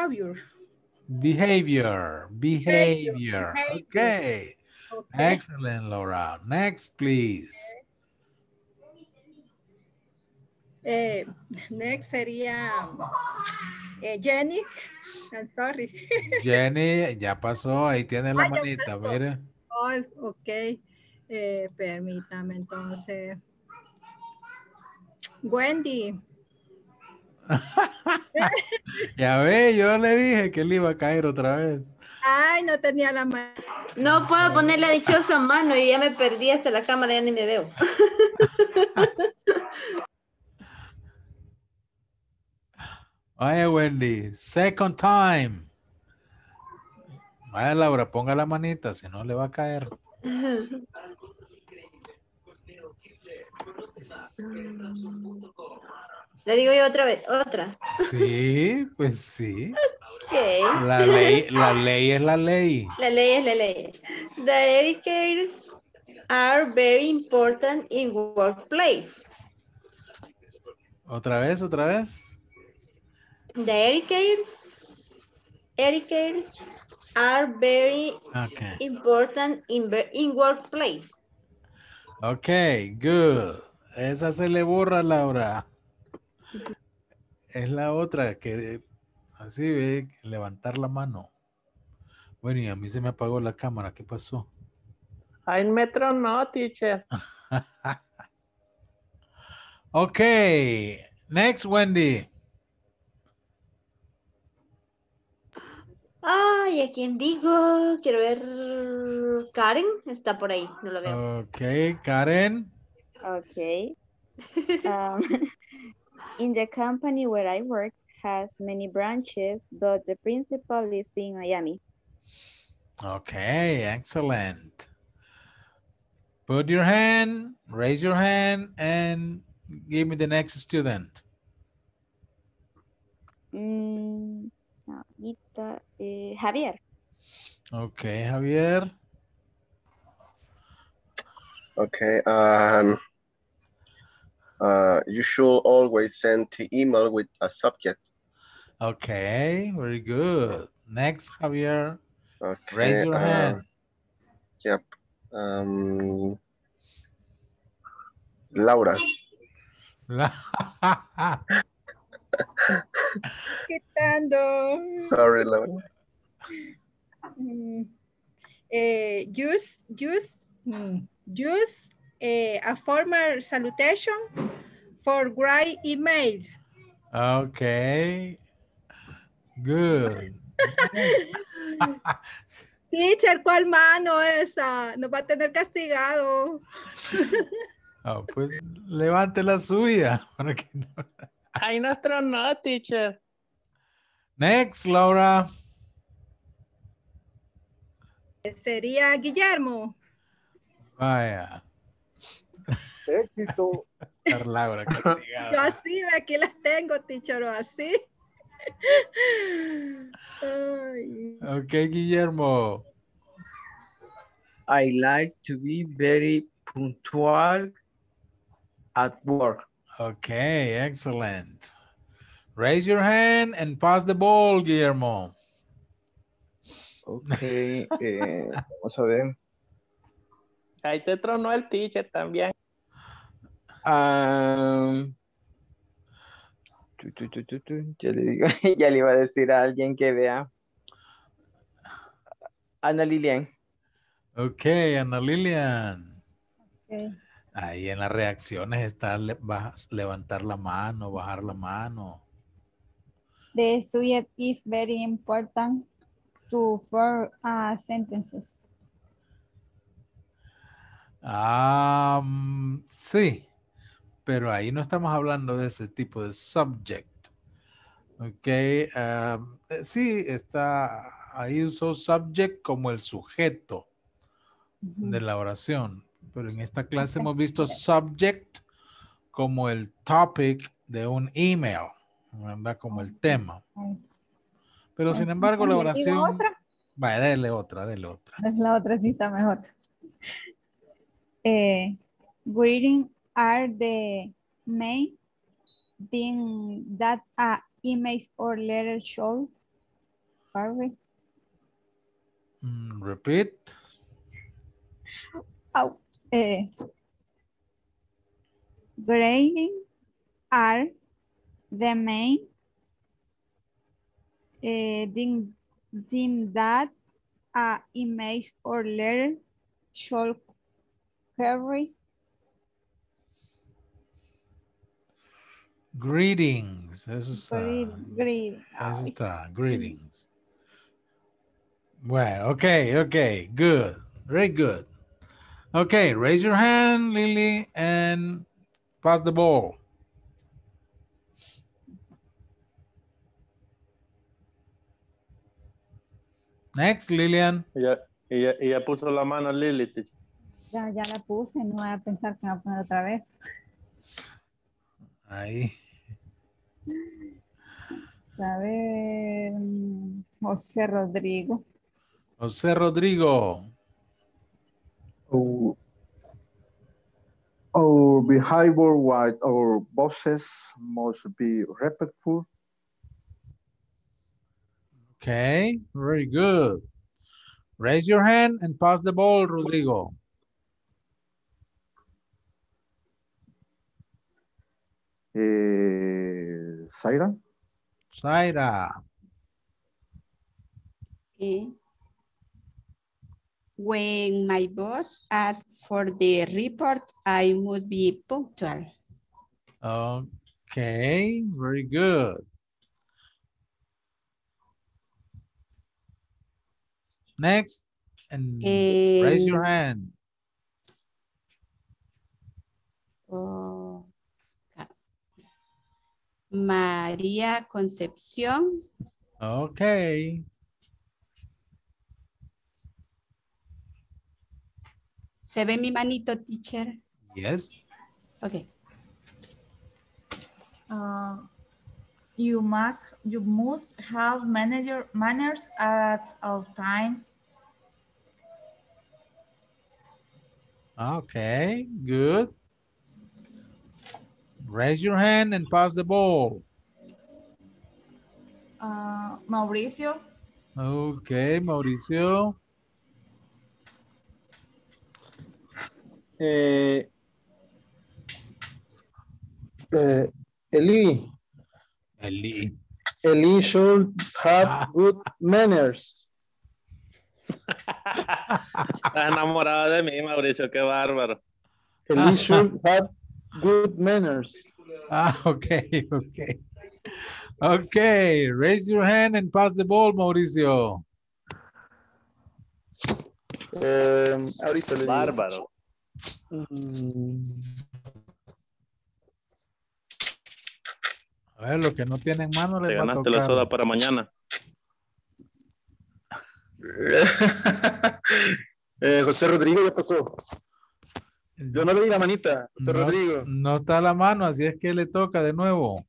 Okay. Excellent, Laura. Next, please. Next sería Jenny. I'm sorry. Jenny, ya pasó. Ahí tiene la manita, mire. Oh, ok. Permítame entonces. Wendy. Ya ve, yo le dije que le iba a caer otra vez. Ay, no tenía la mano. No puedo poner la dichosa mano y ya me perdí hasta la cámara, ya ni me veo. Oye, Wendy, second time. Vaya, Laura, ponga la manita, si no le va a caer. Le digo yo otra vez, otra. Sí, pues sí. Okay. La ley es la ley. La ley es la ley. The educators are very important in workplace. Otra vez. The educators are very important in workplace. Ok, good. Esa se le borra, Laura. Es la otra que así ve, levantar la mano. Bueno, y a mí se me apagó la cámara. ¿Qué pasó? Ay, metro no, teacher. Ok. Next, Wendy. Ay, ¿a quién digo? Quiero ver. Karen está por ahí, no lo veo. Ok, Karen. Okay. In the company where I work has many branches, but the principal is in Miami. Okay, excellent. Put your hand, raise your hand, and give me the next student. Javier. Okay, Javier. Okay, you should always send the email with a subject. Okay, very good. Next, Javier. Okay. Raise your hand. Yep. Laura. Quitando. Sorry, Laura. Use a formal salutation for great emails. Okay. Good. Teacher, ¿cuál mano esa? Nos va a tener castigado. Oh, pues levante la suya. Para que no... Ay, nuestro no, teacher. Next, Laura. Sería Guillermo. Vaya. Éxito. Laura castigada. Yo así, aquí las tengo, teacher, o así. Ay. Okay, Guillermo. I like to be very punctual at work. Okay, excellent. Raise your hand and pass the ball, Guillermo. Okay, vamos a ver. Ahí te tronó el teacher también. Ya le digo, ya le iba a decir a alguien que vea. Ana Lilian. Okay, Ana Lilian. Okay. Ahí en las reacciones está levantar la mano, bajar la mano. The subject is very important to form sentences. Sí, pero ahí no estamos hablando de ese tipo de subject. Ok, sí, está, ahí usó subject como el sujeto de la oración, pero en esta clase hemos visto subject como el topic de un email, ¿verdad? Como el tema. Pero sin embargo la oración... Vaya, dele otra. Es la otra, sí está mejor. Greeting are the main thing that emails or letters show. Repeat. Oh, greeting are the main thing that emails or letters should carry. Greetings. Eso está. Greetings. Eso está. Greetings. Well, okay. Good. Very good. Okay, raise your hand, Lily, and pass the ball. Next, Lilian. Ella puso la mano Lily, teacher. Ya la puse, no voy a pensar que me voy a poner otra vez. Ahí. A ver, José Rodrigo. José Rodrigo. Our behavior with our bosses must be respectful. Okay, very good. Raise your hand and pass the ball, Rodrigo. Zaira. Okay. When my boss asks for the report, I must be punctual. Okay, very good. Next, and raise your hand. María Concepción. Okay. ¿Se ve mi manito, teacher? Yes. Okay. You must have manners at all times. Okay, good. Raise your hand and pass the ball. Mauricio. Okay, Mauricio. Eli. Eli. Eli should have good manners. Estás enamorado de mí, Mauricio, qué bárbaro. Eli should have good manners. Okay, okay. Okay, raise your hand and pass the ball, Mauricio. Ahorita le digo. Bárbaro. A ver, los que no tienen mano les Te va a ganaste la tocar. soda para mañana. José Rodrigo ya pasó. Yo no le di la manita, José Rodrigo. No está la mano, así es que le toca de nuevo.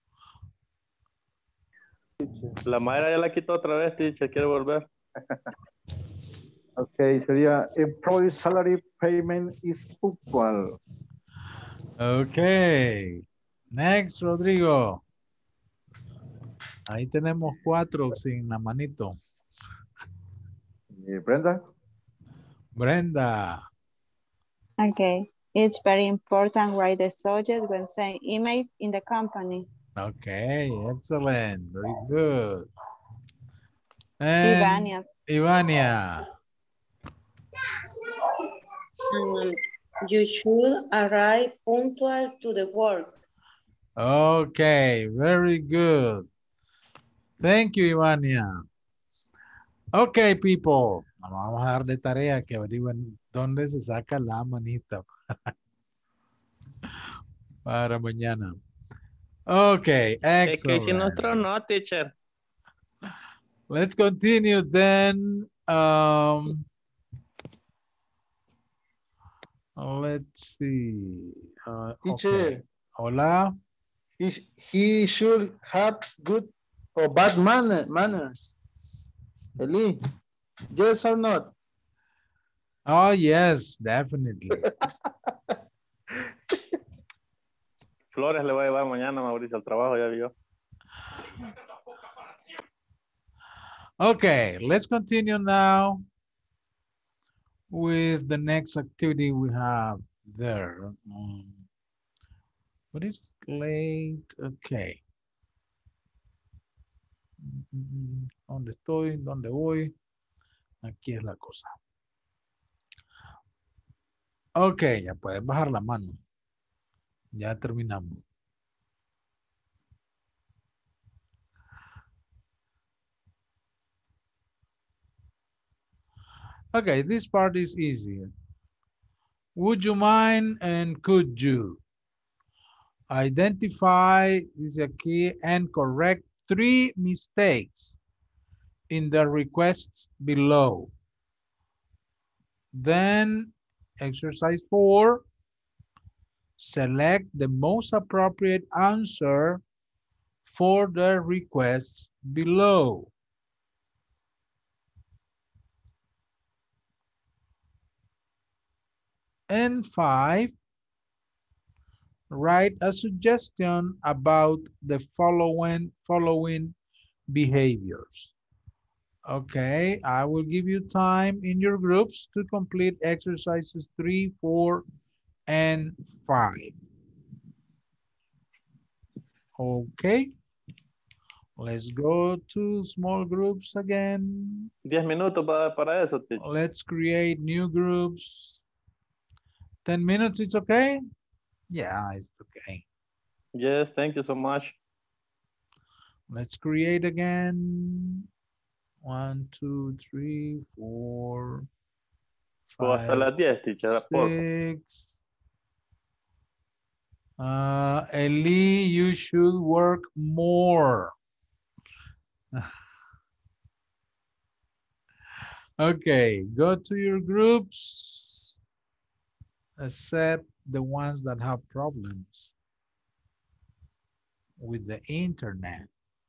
La Mayra ya la quitó otra vez, teacher, quiere volver. Okay, sería employee salary payment is equal. Okay. Next, Rodrigo. Ahí tenemos 4 sin la manito. Brenda? Brenda. Okay. It's very important write the subject when sending emails in the company. Okay, excellent. Very good. And Ivania. Ivania. You should arrive punctual to the work. Okay, very good. Thank you, Ivania. Okay, people. Vamos a dar de tarea que averigüen dónde se saca la manita para mañana. Okay, Es que si excellent. nuestro no, teacher. Let's continue then. Let's see. Teacher. Okay. Hola. He should have good or bad manners. Eli, yes or not? Oh, yes, definitely. Flores le voy a llevar mañana, Mauricio, al trabajo, ya vio. Okay, let's continue now with the next activity we have there. But it's late. Okay. ¿Dónde estoy? ¿Dónde voy? Aquí es la cosa. Ok, ya pueden bajar la mano. Ya terminamos. Okay, this part is easier. Would you mind and could you identify, dice aquí, and correct 3 mistakes in the requests below? Then exercise 4, select the most appropriate answer for the requests below. And 5, write a suggestion about the following behaviors. Okay, I will give you time in your groups to complete exercises 3, 4, and 5. Okay, let's go to small groups again. 10 minutos para eso, teacher. Let's create new groups. 10 minutes, it's okay? Yeah, it's okay. Yes, thank you so much. Let's create again. 1, 2, 3, 4, 5, hasta las 10, teacher. 6. Eli, you should work more. Okay, go to your groups, except the ones that have problems. with the internet.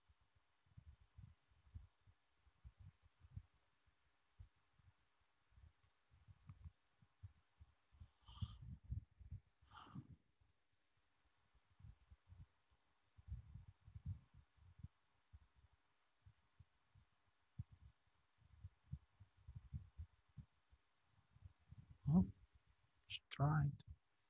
Oh, just try it.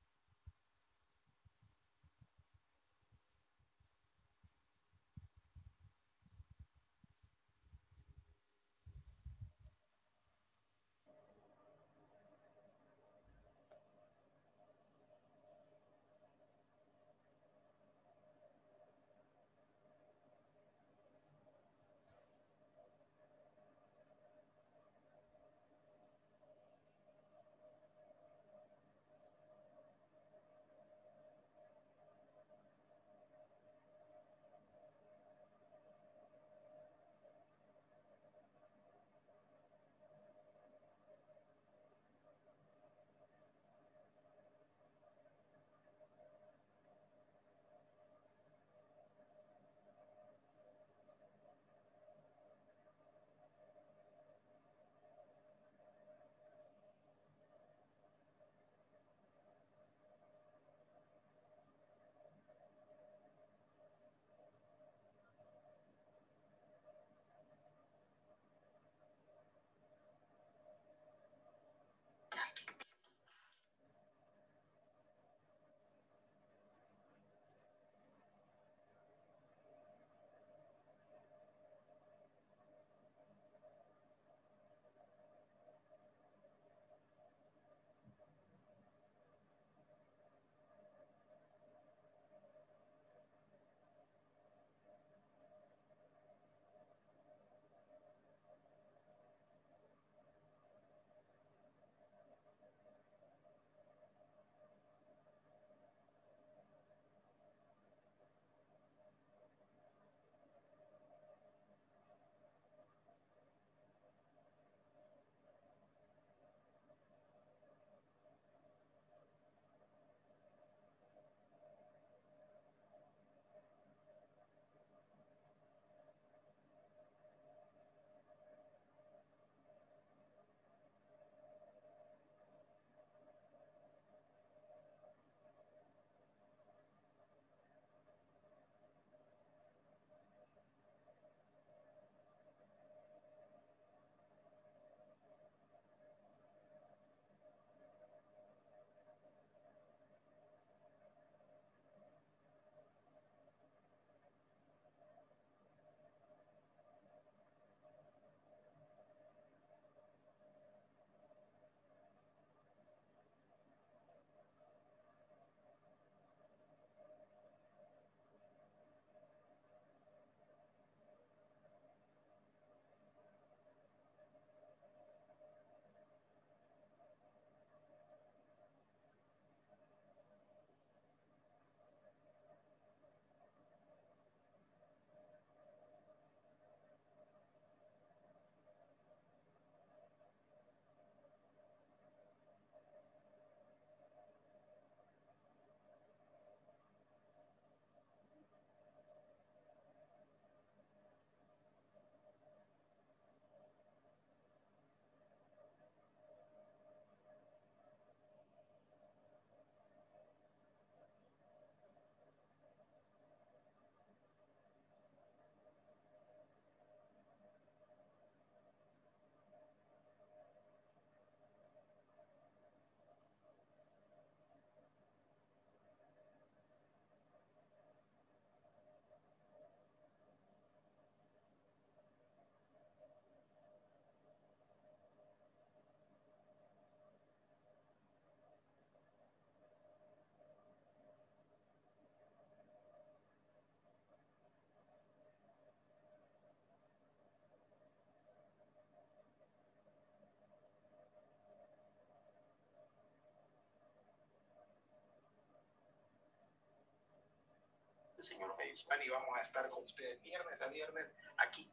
Señor Feisman, y vamos a estar con ustedes viernes a viernes aquí.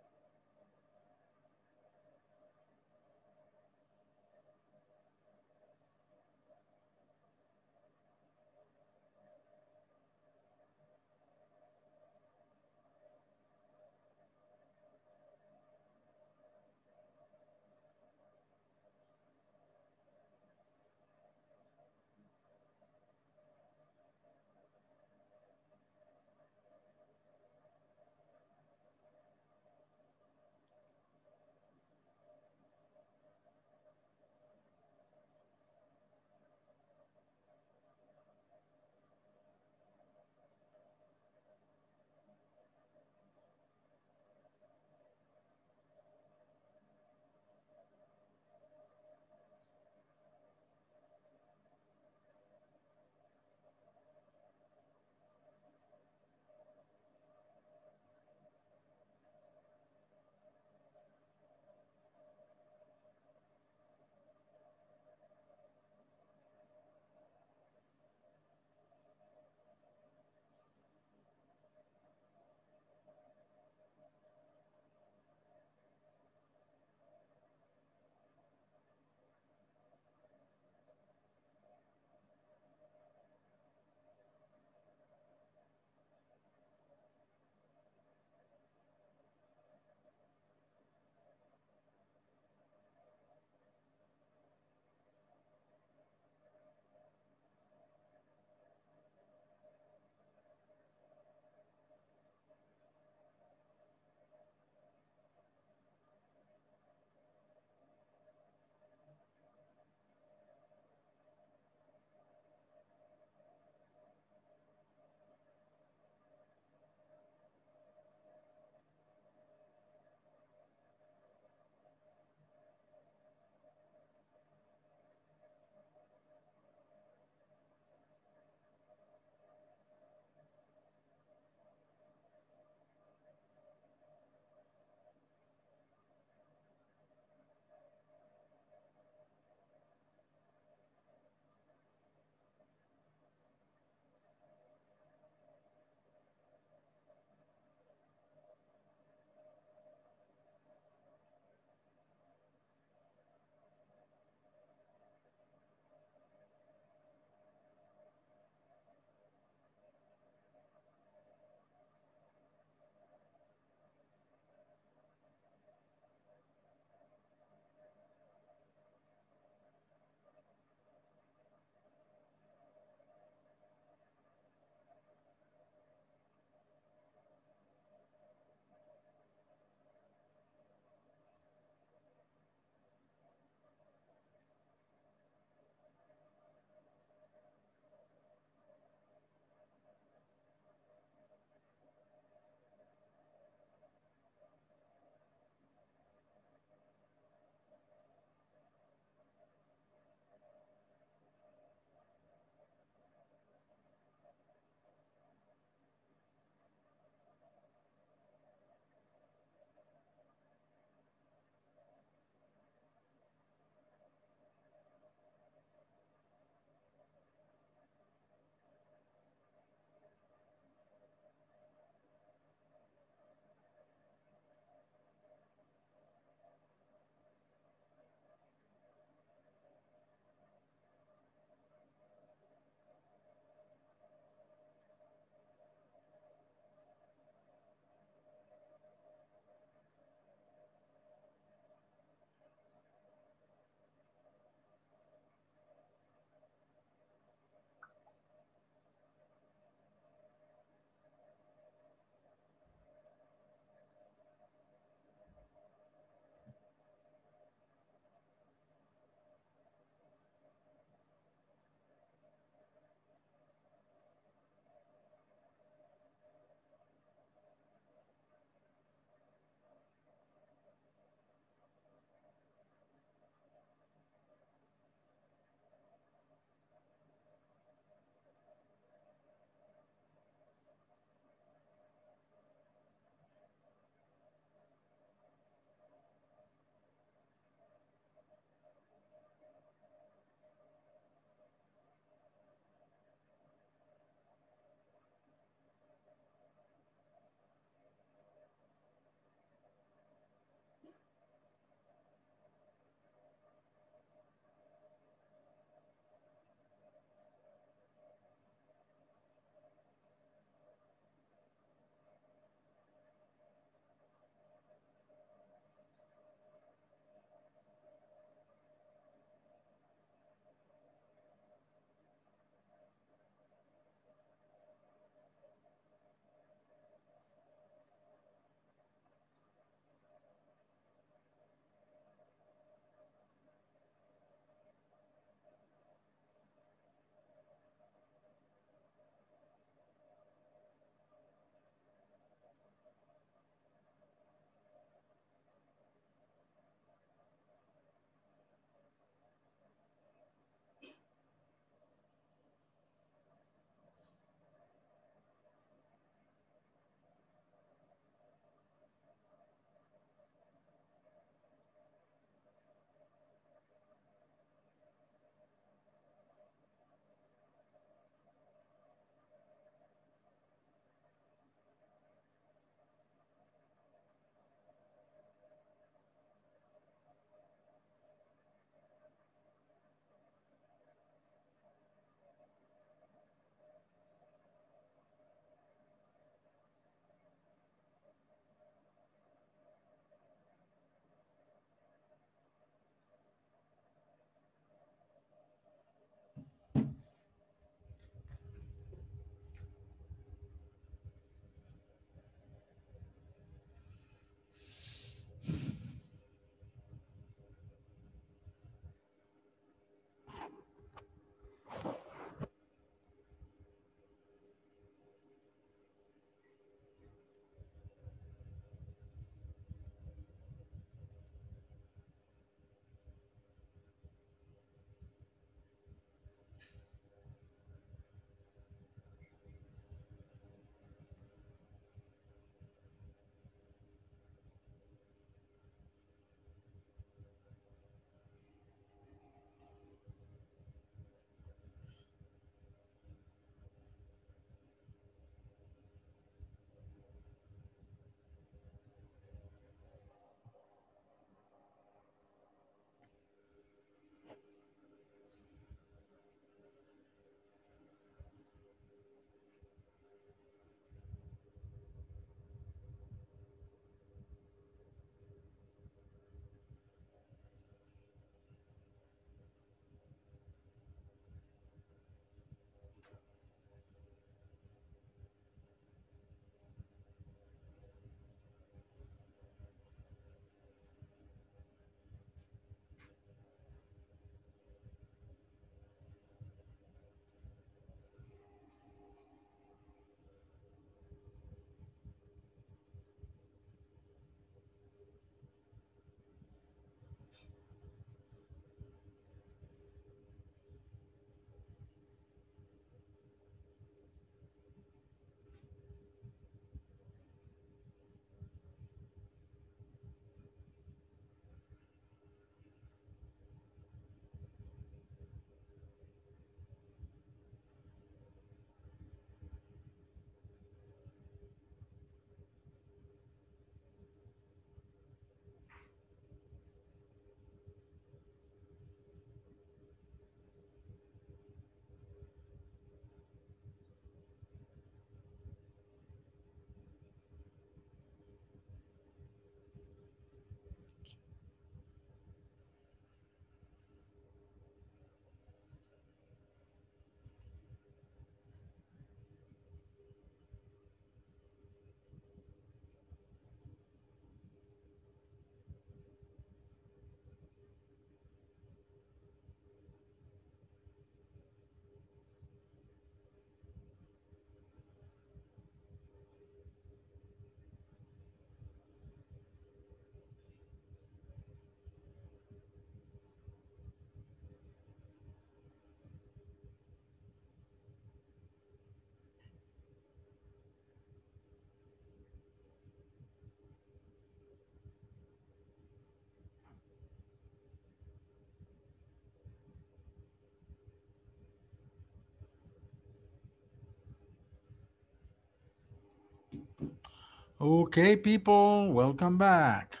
Okay, people, welcome back.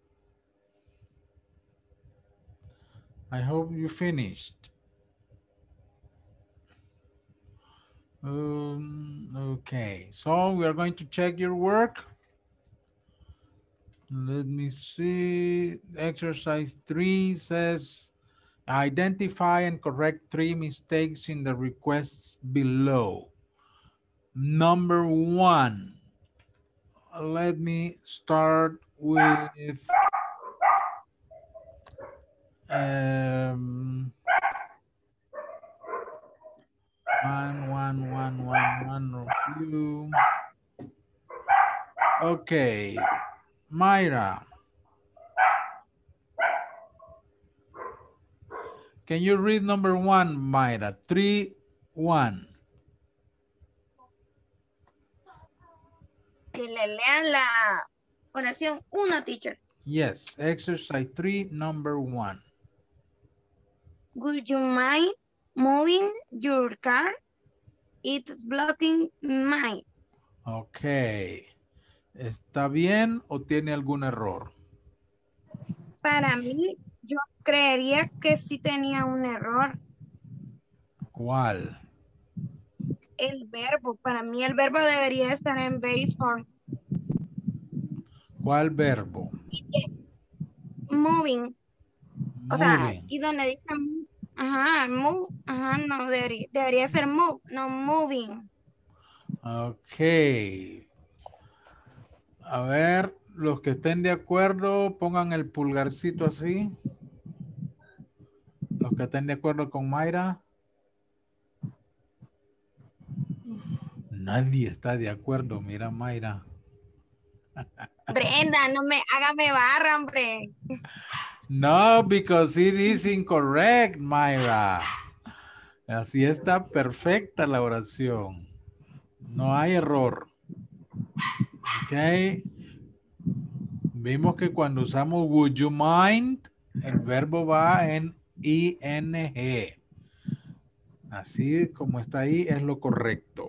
I hope you finished. Okay, so we are going to check your work. Let me see. Exercise 3 says, identify and correct 3 mistakes in the requests below. Number 1. Let me start with one review. Okay, Mayra. Can you read number 1, Mayra? 3-1. Que le lean la oración 1, teacher. Yes, exercise 3, number 1. Would you mind moving your car? It's blocking mine. Ok. ¿Está bien o tiene algún error? Para mí, yo creería que sí tenía un error. ¿Cuál? El verbo. Para mí el verbo debería estar en base form. ¿Cuál verbo? Moving. O sea, Moving. y donde dice move, no debería ser move, no moving. Ok. A ver, los que estén de acuerdo, pongan el pulgarcito así. Los que estén de acuerdo con Mayra. Nadie está de acuerdo, mira Mayra. Brenda, hágame barra, hombre. No, because it is incorrect, Mayra. Así está perfecta la oración. No hay error. Ok. Vimos que cuando usamos would you mind, el verbo va en ing. Así como está ahí es lo correcto.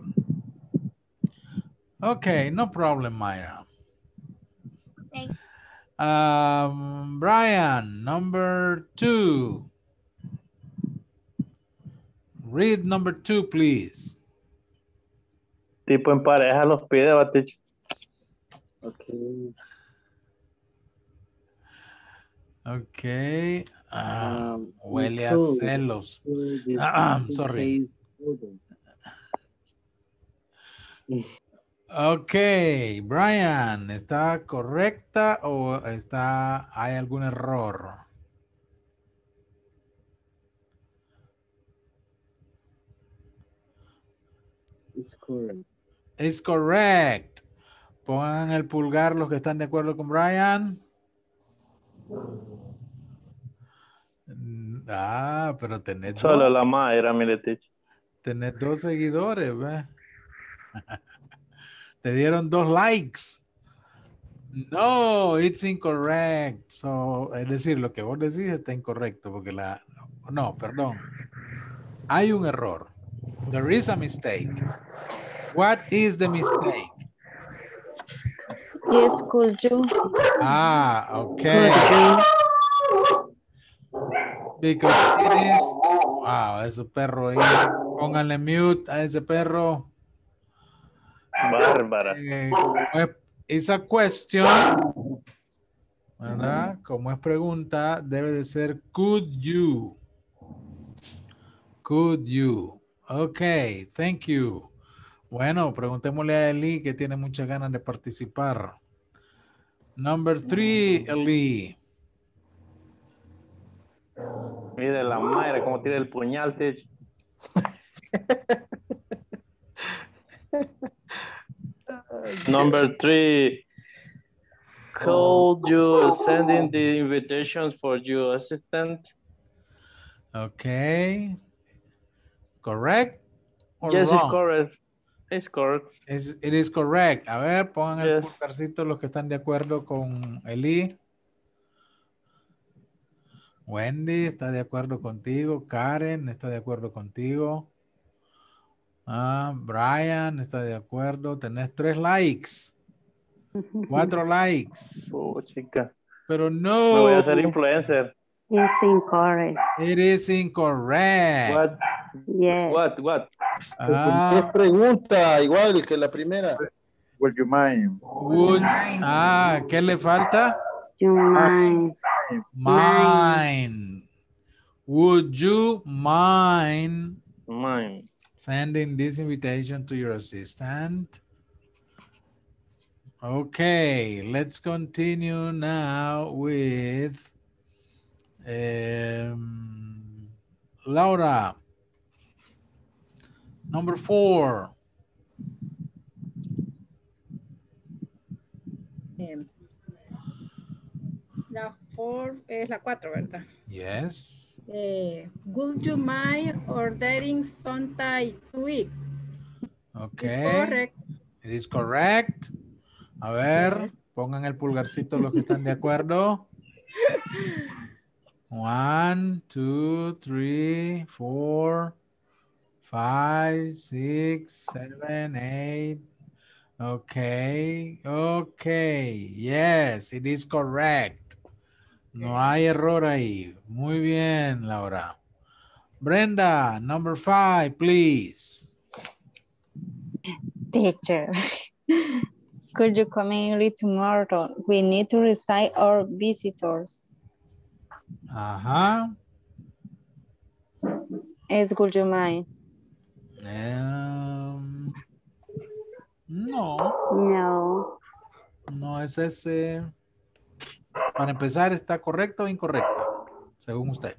Ok, no problem, Mayra. Okay. Brian, number 2. Read number 2, please. Tipo en pareja los pide, Batich. Okay. Ok. Huele a Cool. celos. Sorry. Ok, Brian, ¿está correcta o hay algún error? It's correct. It's correct. Pongan el pulgar los que están de acuerdo con Brian. Pero tenés Solo dos. la Mayra, mire, teacher. Tenés 2 seguidores, ¿ve? Te dieron 2 likes. No, it's incorrect. So, es decir, lo que vos decís está incorrecto porque no, perdón. Hay un error. There is a mistake. What is the mistake? Yes, could you? Okay. Because it is... Wow, ese perro ahí. Pónganle mute a ese perro. Bárbara. Es a question, ¿verdad? Como es pregunta, debe de ser could you. Could you. Ok, thank you. Bueno, preguntémosle a Eli que tiene muchas ganas de participar. Number 3, Eli. Mire la Mayra como tira el puñal, teacher. Number 3. Could you send in the invitations for your assistant? Okay. Correct or yes, wrong? it's correct. It's correct. It is correct. A ver, pongan el pulgarcito los que están de acuerdo con Eli. Wendy está de acuerdo contigo. Karen está de acuerdo contigo. Brian está de acuerdo. Tenés 3 likes. 4 likes. Chica. Pero Me no. voy a hacer influencer. It's incorrect. It is incorrect. What? Yes. What? Ah, Es pregunta igual que la primera. Would you mind? ¿qué le falta? You mind. Mind. Would you mind Mine. sending this invitation to your assistant? Okay, let's continue now with Laura. Number 4. La 4 es la 4, ¿verdad? Yes. Would you mind ordering sometime to eat? Okay. It's correct. It is correct. A ver, Yes. pongan el pulgarcito los que están de acuerdo. 1, 2, 3, 4, 5, 6, 7, 8. Okay. Yes, it is correct. No hay error ahí. Muy bien, Laura. Brenda, number 5, please. Teacher, could you come in early tomorrow? We need to receive our visitors. Ajá. Would you mind? No. No es ese. Para empezar, ¿está correcto o incorrecto? Según usted.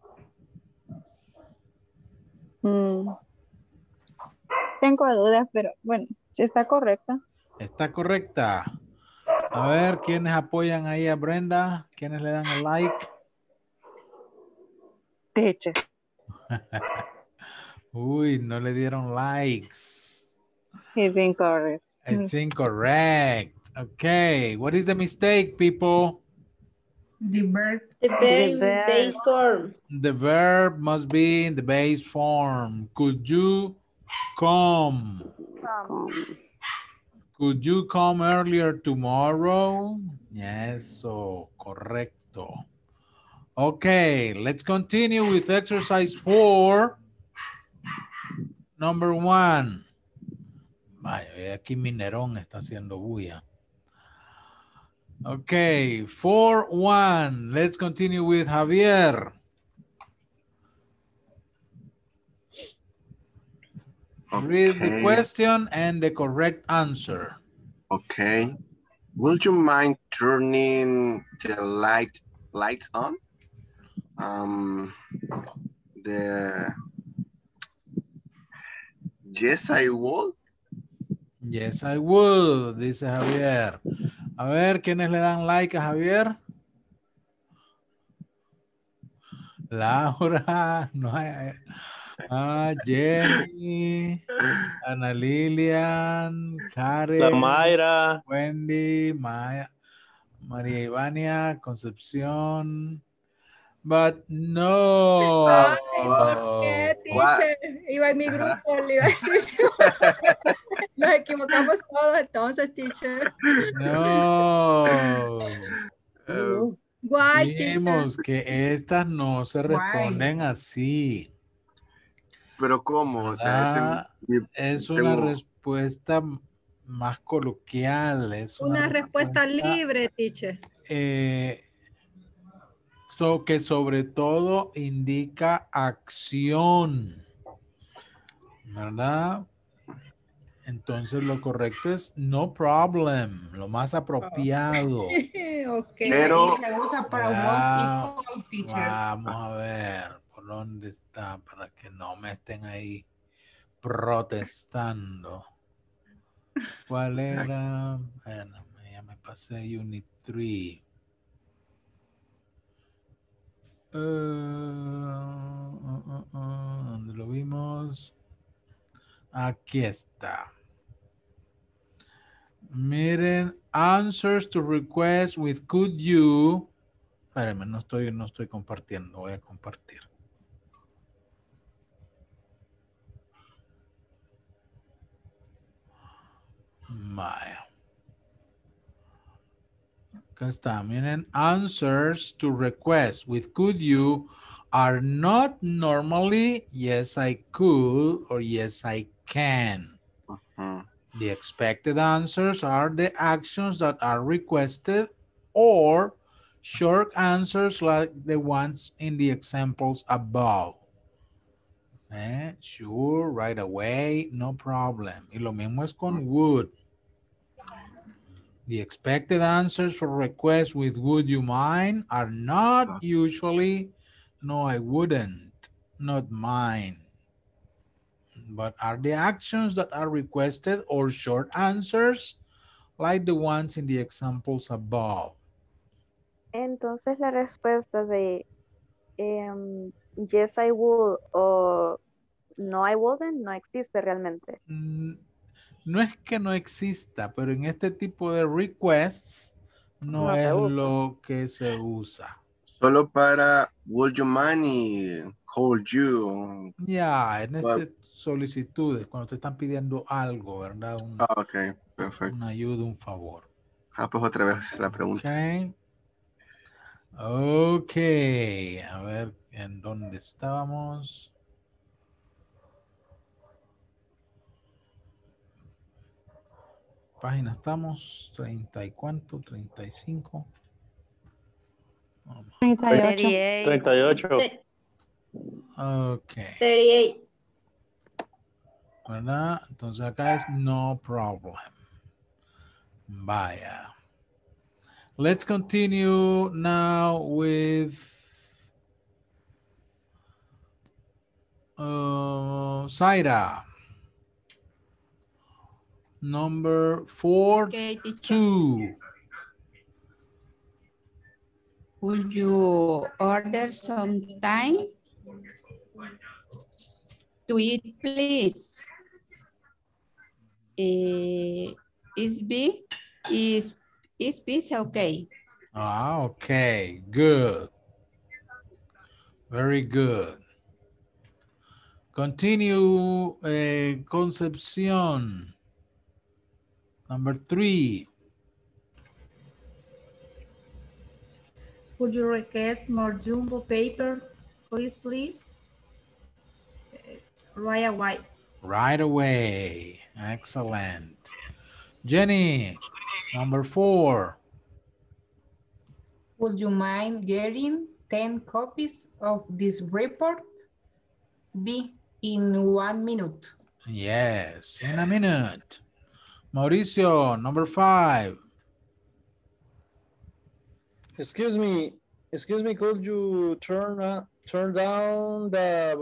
Tengo dudas, pero bueno, está correcta. Está correcta. A ver, ¿quiénes apoyan ahí a Brenda? ¿Quiénes le dan el like? Teacher. Uy, no le dieron likes. It's incorrect. It's incorrect. Okay, what is the mistake, people? The verb. The verb in base form. The verb must be in the base form. Could you come? Could you come earlier tomorrow? Yes, so correcto. Okay, let's continue with exercise 4. Number 1. Vaya, aquí mi Nerón está haciendo bulla. Okay, 4-1. Let's continue with Javier. Okay. Read the question and the correct answer. Okay. Would you mind turning the lights on? Yes, I would. Yes, I would, dice Javier. A ver, ¿quiénes le dan like a Javier? Laura, no hay. Jenny, Ana Lilian, Karen, La Mayra, Wendy, María Ivania, Concepción. But no. Ay, ¿por qué, teacher? Iba en mi grupo, le iba a decir. Nos equivocamos todos entonces, teacher. No. Guay, Dijimos que estas no se responden así. Pero ¿cómo? O sea, es una respuesta más coloquial. Es una respuesta libre, teacher. Que sobre todo indica acción, ¿verdad? Entonces lo correcto es no problem, lo más apropiado. Okay. Pero, y se usa para walk y call, teacher. Vamos a ver por dónde está para que no me estén ahí protestando. ¿Cuál era? Bueno, ya me pasé Unit 3. ¿Dónde lo vimos? Aquí está. Miren, answers to request with could you. Espérenme, no estoy compartiendo. Voy a compartir. Vaya. Acá está, miren, answers to requests with could you are not normally yes I could or yes I can. The expected answers are the actions that are requested or short answers like the ones in the examples above. Sure, right away, no problem. Y lo mismo es con would. The expected answers for requests with would you mind are not usually no, I wouldn't, not mine. But are the actions that are requested or short answers like the ones in the examples above. Entonces la respuesta de yes I would o no I wouldn't no existe realmente. No es que no exista, pero en este tipo de requests no es lo que se usa. Solo para would you mind y could you. Ya, en este solicitudes, cuando te están pidiendo algo, ¿verdad? Ok, perfecto. Una ayuda, un favor. Pues otra vez la pregunta. Ok, a ver, ¿en dónde estábamos? Página estamos, 30 y cuánto, 35. 38. Ok. 38. ¿Verdad? Entonces acá es no problem. Vaya. Let's continue now with Zaira. Number 4, okay, 2. Would you order some time to eat, please? Is pizza okay? Okay, good. Very good. Continue, Concepcion. Number 3. Would you request more jumbo paper, please? Right away. Right away. Excellent. Jenny, number 4. Would you mind getting 10 copies of this report? Be in 1 minute. Yes, in a minute. Mauricio, number 5. Excuse me, could you turn down the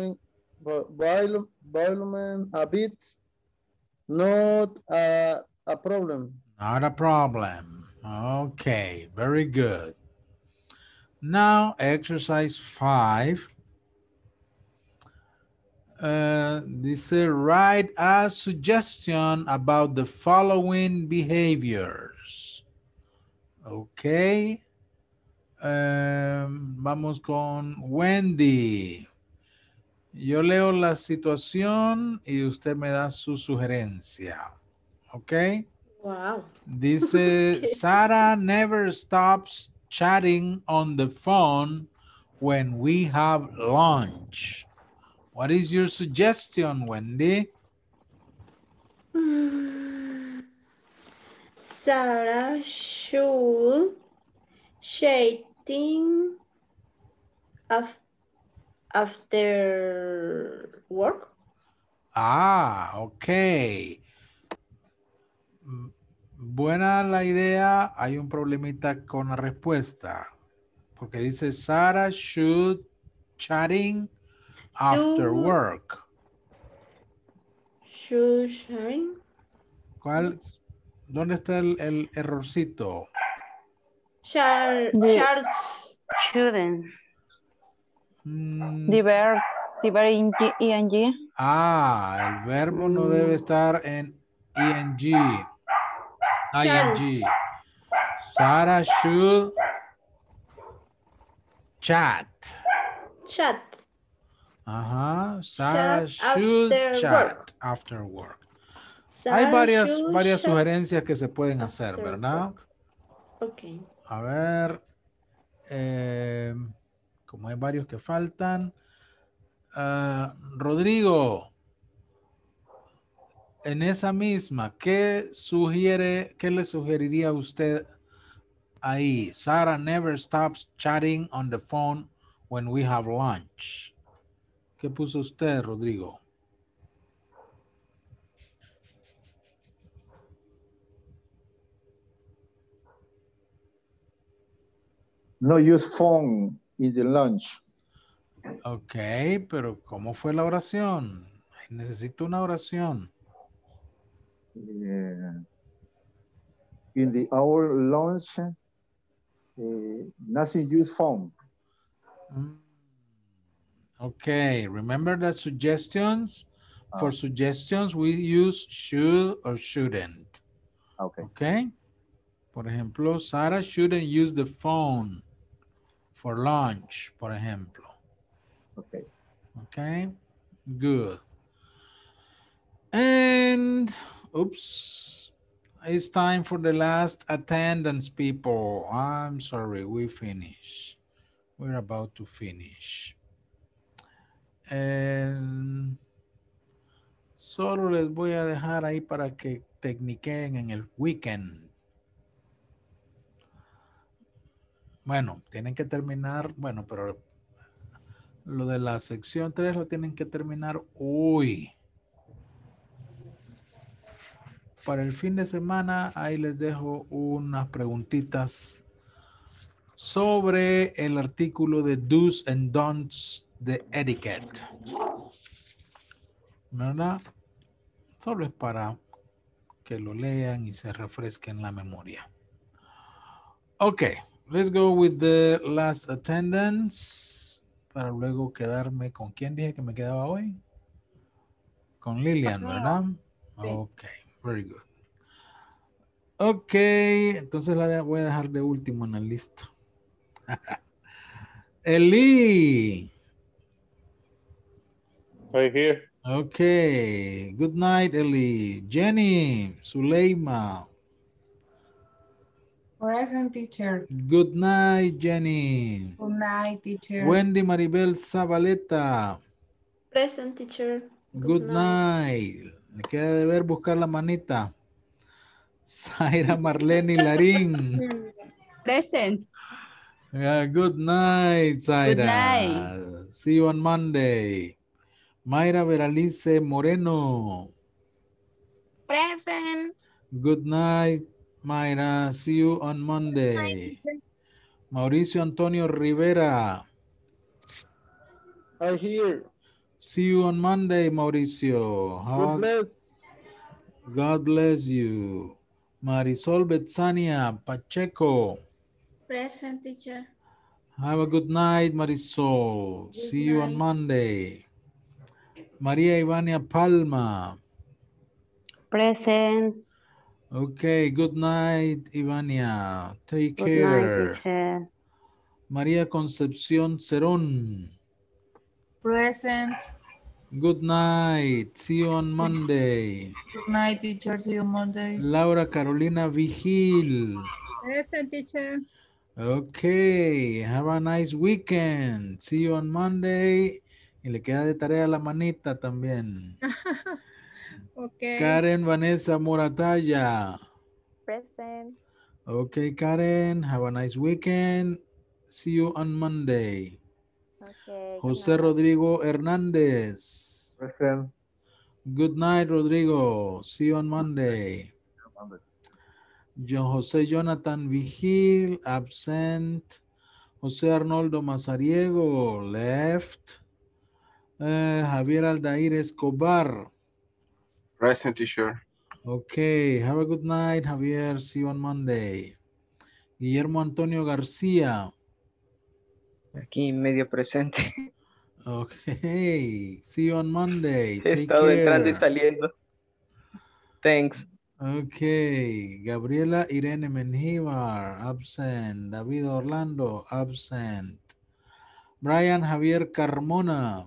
volume a bit? Not a problem. Not a problem. Okay, very good. Now, exercise 5. This is write a suggestion about the following behaviors. Okay. Vamos con Wendy. Yo leo la situación y usted me da su sugerencia. Okay. Wow. Dice, Sarah never stops chatting on the phone when we have lunch. What is your suggestion, Wendy? Sarah should chatting after work. Okay. Buena la idea. Hay un problemita con la respuesta. Porque dice Sarah should chatting after work. Should sharing. ¿Cuál? ¿Dónde está el errorcito? Charles. Shouldn't. The verb ing. El verbo no debe estar en ing. ing. Sarah should chat. Sarah should chat after work. Hay varias sugerencias que se pueden hacer, ¿verdad? Okay. A ver. Como hay varios que faltan. Rodrigo. En esa misma, ¿qué le sugeriría a usted ahí? Sarah never stops chatting on the phone when we have lunch. ¿Qué puso usted, Rodrigo? No use phone in the lunch. Ok, pero ¿cómo fue la oración? Necesito una oración. In the hour lunch, nothing use phone. Okay, remember that suggestions? For suggestions, we use should or shouldn't. Okay. Okay? Por ejemplo, Sarah shouldn't use the phone for lunch, por ejemplo. Okay. Okay, good. And, oops, it's time for the last attendance, people. I'm sorry, we finished. We're about to finish. And solo les voy a dejar ahí para que tecniquen en el weekend. Bueno, tienen que terminar, bueno, pero lo de la sección 3 lo tienen que terminar hoy. Para el fin de semana, ahí les dejo unas preguntitas sobre el artículo de do's and don'ts de etiquette. ¿Verdad? Solo es para que lo lean y se refresquen la memoria. Okay, let's go with the last attendance. Para luego quedarme con quién dije que me quedaba hoy. Con Lilian, ¿verdad? Ok, very good. Ok, entonces la voy a dejar de último en la lista. Eli. Right here. Okay, good night, Eli. Jenny, Zuleima. Present, teacher. Good night, Jenny. Good night, teacher. Wendy Maribel Zabaleta. Present, teacher. Good night. Me queda de ver buscar la manita. Zaira Marlene Larín. Present. Good night, Zaira. Good night. See you on Monday. Mayra Veralice Moreno. Present. Good night, Mayra. See you on Monday. Mauricio Antonio Rivera. I'm here. See you on Monday, Mauricio. God bless. God bless you. Marisol Betsania Pacheco. Present, teacher. Have a good night, Marisol. See you on Monday. María Ivania Palma. Present. Okay, good night, Ivania. Take Good care. night, teacher. María Concepción Cerón. Present. Good night. See you on Monday. Good night, teacher. See you Monday. Laura Carolina Vigil. Present, teacher. Okay, have a nice weekend. See you on Monday. Y le queda de tarea la manita también. Okay. Karen Vanessa Moratalla. Present. Okay, Karen, have a nice weekend. See you on Monday. Okay. José Rodrigo Hernández. Present. Good night, Rodrigo. See you on Monday. José Jonathan Vigil, absent. José Arnoldo Mazariego, left. Javier Aldair Escobar. Present, teacher. Okay, have a good night, Javier. See you on Monday. Guillermo Antonio García. Aquí medio presente. Okay, see you on Monday. He Take estado entrando y care. saliendo. Thanks. Okay, Gabriela Irene Menjivar, absent. David Orlando, absent. Brian Javier Carmona.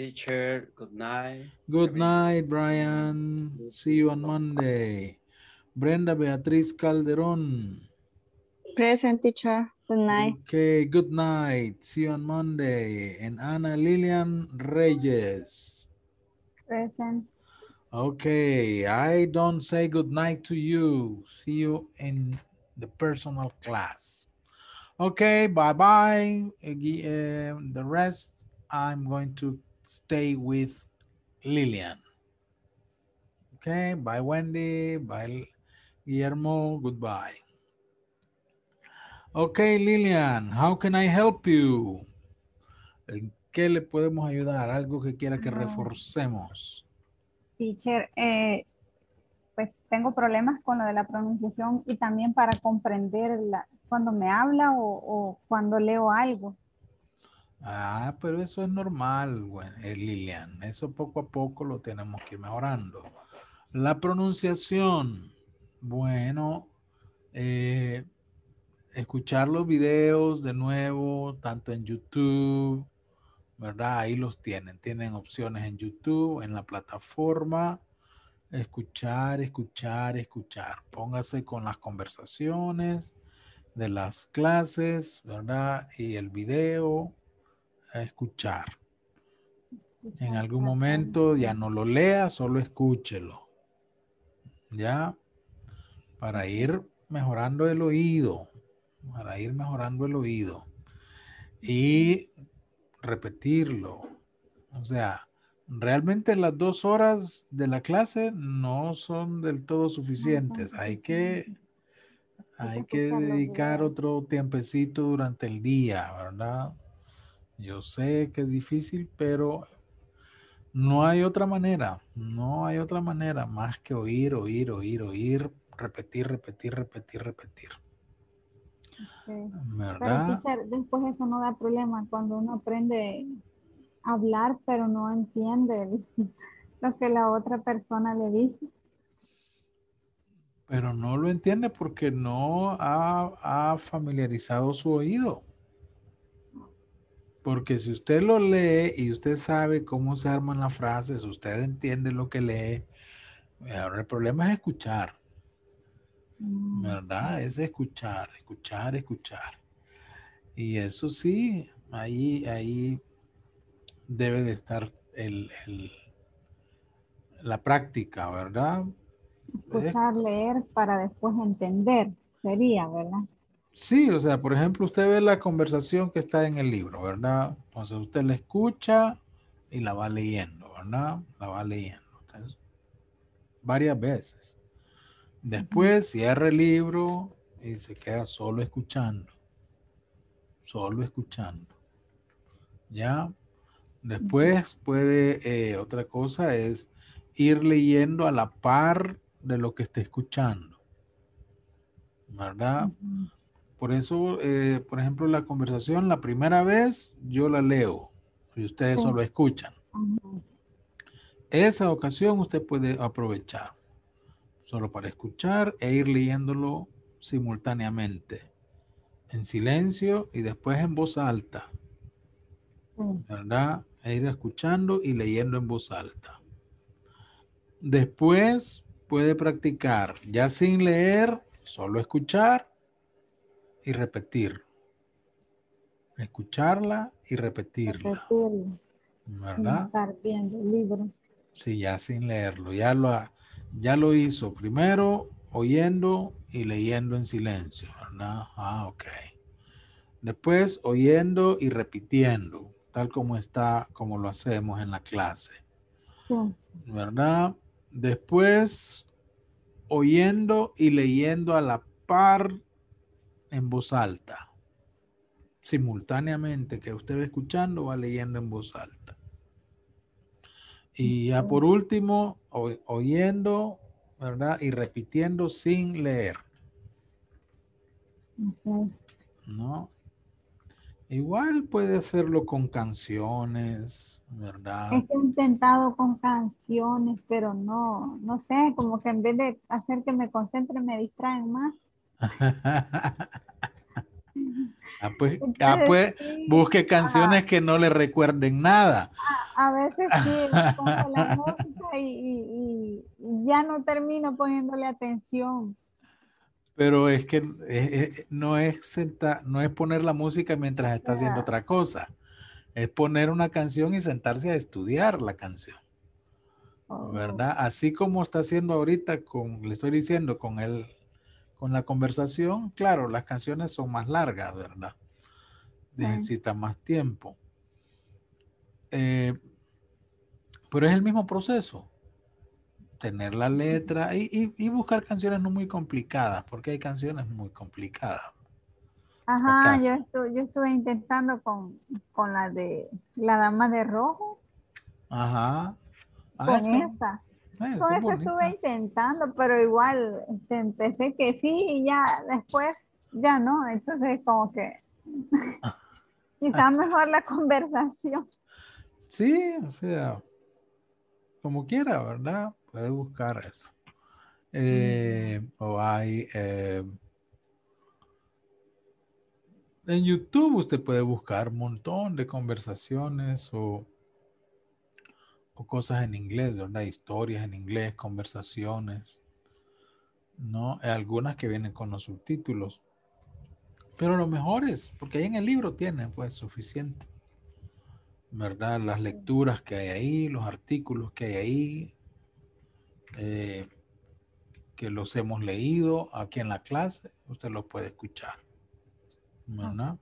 Teacher, good night. Good night, Brian. See you on Monday. Brenda Beatriz Calderón. Present, teacher. Good night. Okay, good night. See you on Monday. And Ana Lilian Reyes. Present. Okay, I don't say good night to you. See you in the personal class. Okay, bye-bye. The rest, I'm going to stay with Lilian. Okay, bye Wendy, bye Guillermo, goodbye. Okay, Lilian, how can I help you? ¿En qué le podemos ayudar? Algo que quiera que reforcemos. Teacher, pues tengo problemas con lo de la pronunciación y también para comprender cuando me habla o cuando leo algo. Ah, pero eso es normal, bueno, Lilian. Eso poco a poco lo tenemos que ir mejorando. La pronunciación, bueno, escuchar los videos de nuevo, tanto en YouTube, ¿verdad? Ahí los tienen. Tienen opciones en YouTube, en la plataforma. Escuchar, escuchar, escuchar. Póngase con las conversaciones de las clases, ¿verdad? Y el video, a escuchar. En algún momento ya no lo lea, solo escúchelo. ¿Ya? Para ir mejorando el oído. Para ir mejorando el oído. Y repetirlo. O sea, realmente las 2 horas de la clase no son del todo suficientes. Hay que dedicar otro tiempecito durante el día, ¿verdad? Yo sé que es difícil, pero no hay otra manera. No hay otra manera más que oír, oír, oír, oír, repetir, repetir, repetir, repetir. Okay. ¿Verdad? Pero teacher, después eso no da problema cuando uno aprende a hablar, pero no entiende lo que la otra persona le dice. Pero no lo entiende porque no ha familiarizado su oído. Porque si usted lo lee y usted sabe cómo se arman las frases, usted entiende lo que lee, ahora el problema es escuchar. ¿Verdad? Es escuchar, escuchar, escuchar. Y eso sí, ahí debe de estar la práctica, ¿verdad? Escuchar, leer para después entender, sería, ¿verdad? Sí, o sea, por ejemplo, usted ve la conversación que está en el libro, ¿verdad? Entonces usted la escucha y la va leyendo, ¿verdad? La va leyendo. Entonces, varias veces. Después cierra el libro y se queda solo escuchando. Solo escuchando. ¿Ya? Después puede, otra cosa es ir leyendo a la par de lo que esté escuchando. ¿Verdad? Por eso, por ejemplo, la conversación, la primera vez yo la leo y ustedes solo escuchan. Esa ocasión usted puede aprovechar solo para escuchar e ir leyéndolo simultáneamente, en silencio y después en voz alta, ¿verdad? E ir escuchando y leyendo en voz alta. Después puede practicar, ya sin leer, solo escuchar y repetir. Escucharla y repetirla. ¿Verdad? Estar viendo el libro. Sí, ya sin leerlo. Ya lo hizo. Primero oyendo y leyendo en silencio. ¿Verdad? Ah, ok. Después oyendo y repitiendo, tal como está, como lo hacemos en la clase. Sí. ¿Verdad? Después oyendo y leyendo a la par en voz alta. Simultáneamente que usted va escuchando, va leyendo en voz alta. Y ya por último, oyendo, ¿verdad? Y repitiendo sin leer. ¿No? Igual puede hacerlo con canciones, ¿verdad? Es que he intentado con canciones, pero no sé, como que en vez de hacer que me concentre, me distraen más. Pues, Entonces, sí, busque canciones que no le recuerden nada. a veces sí, pongo la música y ya no termino poniéndole atención. Pero es que no es poner la música mientras está haciendo sea, otra cosa. Es poner una canción y sentarse a estudiar la canción. ¿Verdad? Así como está haciendo ahorita le estoy diciendo, con la conversación, claro, las canciones son más largas, ¿verdad? Necesita más tiempo. Pero es el mismo proceso. Tener la letra y buscar canciones no muy complicadas, porque hay canciones muy complicadas. Ajá, yo estuve intentando con la de La Dama de Rojo. Ajá. Con esa. Con esa estuve intentando, pero igual empecé que sí y ya después ya no. Entonces como que quizás mejor la conversación. Sí, o sea, como quiera, ¿verdad? Puede buscar eso. O hay en YouTube usted puede buscar un montón de conversaciones o cosas en inglés, ¿verdad? Historias en inglés, conversaciones, ¿no? Algunas que vienen con los subtítulos. Pero lo mejor es, porque ahí en el libro tiene pues suficiente, ¿verdad? Las lecturas que hay ahí, los artículos que hay ahí, que los hemos leído aquí en la clase, usted los puede escuchar, ¿verdad?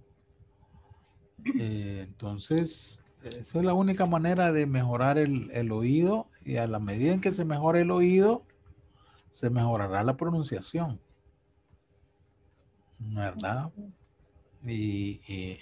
Entonces, esa es la única manera de mejorar el oído, y a la medida en que se mejore el oído, se mejorará la pronunciación, ¿verdad? Y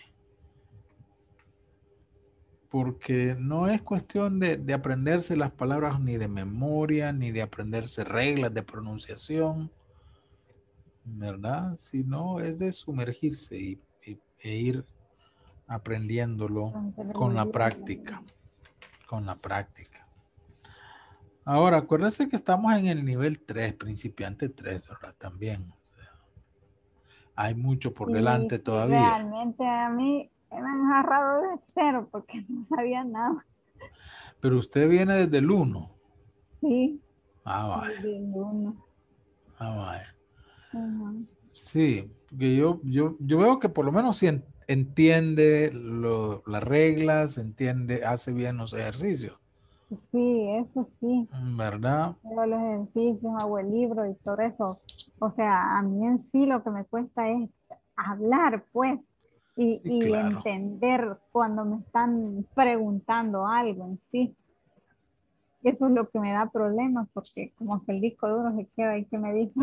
porque no es cuestión de aprenderse las palabras ni de memoria, ni de aprenderse reglas de pronunciación, ¿verdad? Sino es de sumergirse e ir aprendiéndolo con la práctica. Con la práctica. Ahora, acuérdense que estamos en el nivel 3, principiante 3, ¿verdad? También. O sea, hay mucho por delante todavía. Realmente a mí me han agarrado de cero porque no sabía nada. Pero usted viene desde el 1. Sí. Ah, vaya. Desde el 1. Ah, vaya. Uh-huh. Sí, porque yo veo que por lo menos sí entiende las reglas, hace bien los ejercicios. Sí, eso sí. ¿Verdad? Hago los ejercicios, hago el libro y todo eso. O sea, a mí en sí lo que me cuesta es hablar, pues, y claro. entender cuando me están preguntando algo en sí. Eso es lo que me da problemas, porque como que el disco duro se queda ahí que me dijo.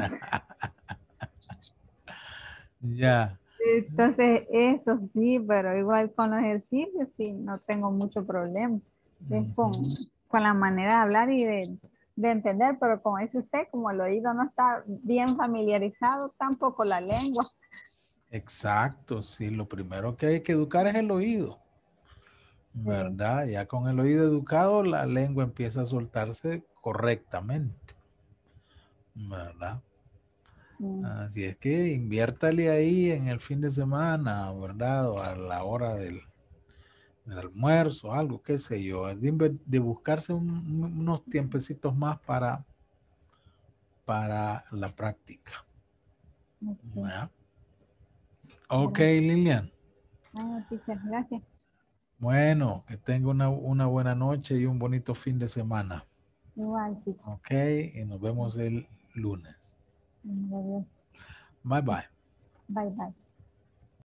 Ya. Entonces, eso sí, pero igual con los ejercicios sí, no tengo mucho problema. Es con la manera de hablar y de entender, pero como dice usted, como el oído no está bien familiarizado, tampoco la lengua. Exacto, sí, lo primero que hay que educar es el oído, ¿verdad? Ya con el oído educado, la lengua empieza a soltarse correctamente, ¿verdad? Así es que inviértale ahí en el fin de semana, ¿verdad? O a la hora del almuerzo, algo, qué sé yo, de buscarse unos tiempecitos más para la práctica. ¿Verdad? Ok, Lilian. Teacher, gracias. Bueno, que tenga una buena noche y un bonito fin de semana. Igual, teacher. Ok, y nos vemos el lunes. Adiós. Bye, bye. Bye, bye.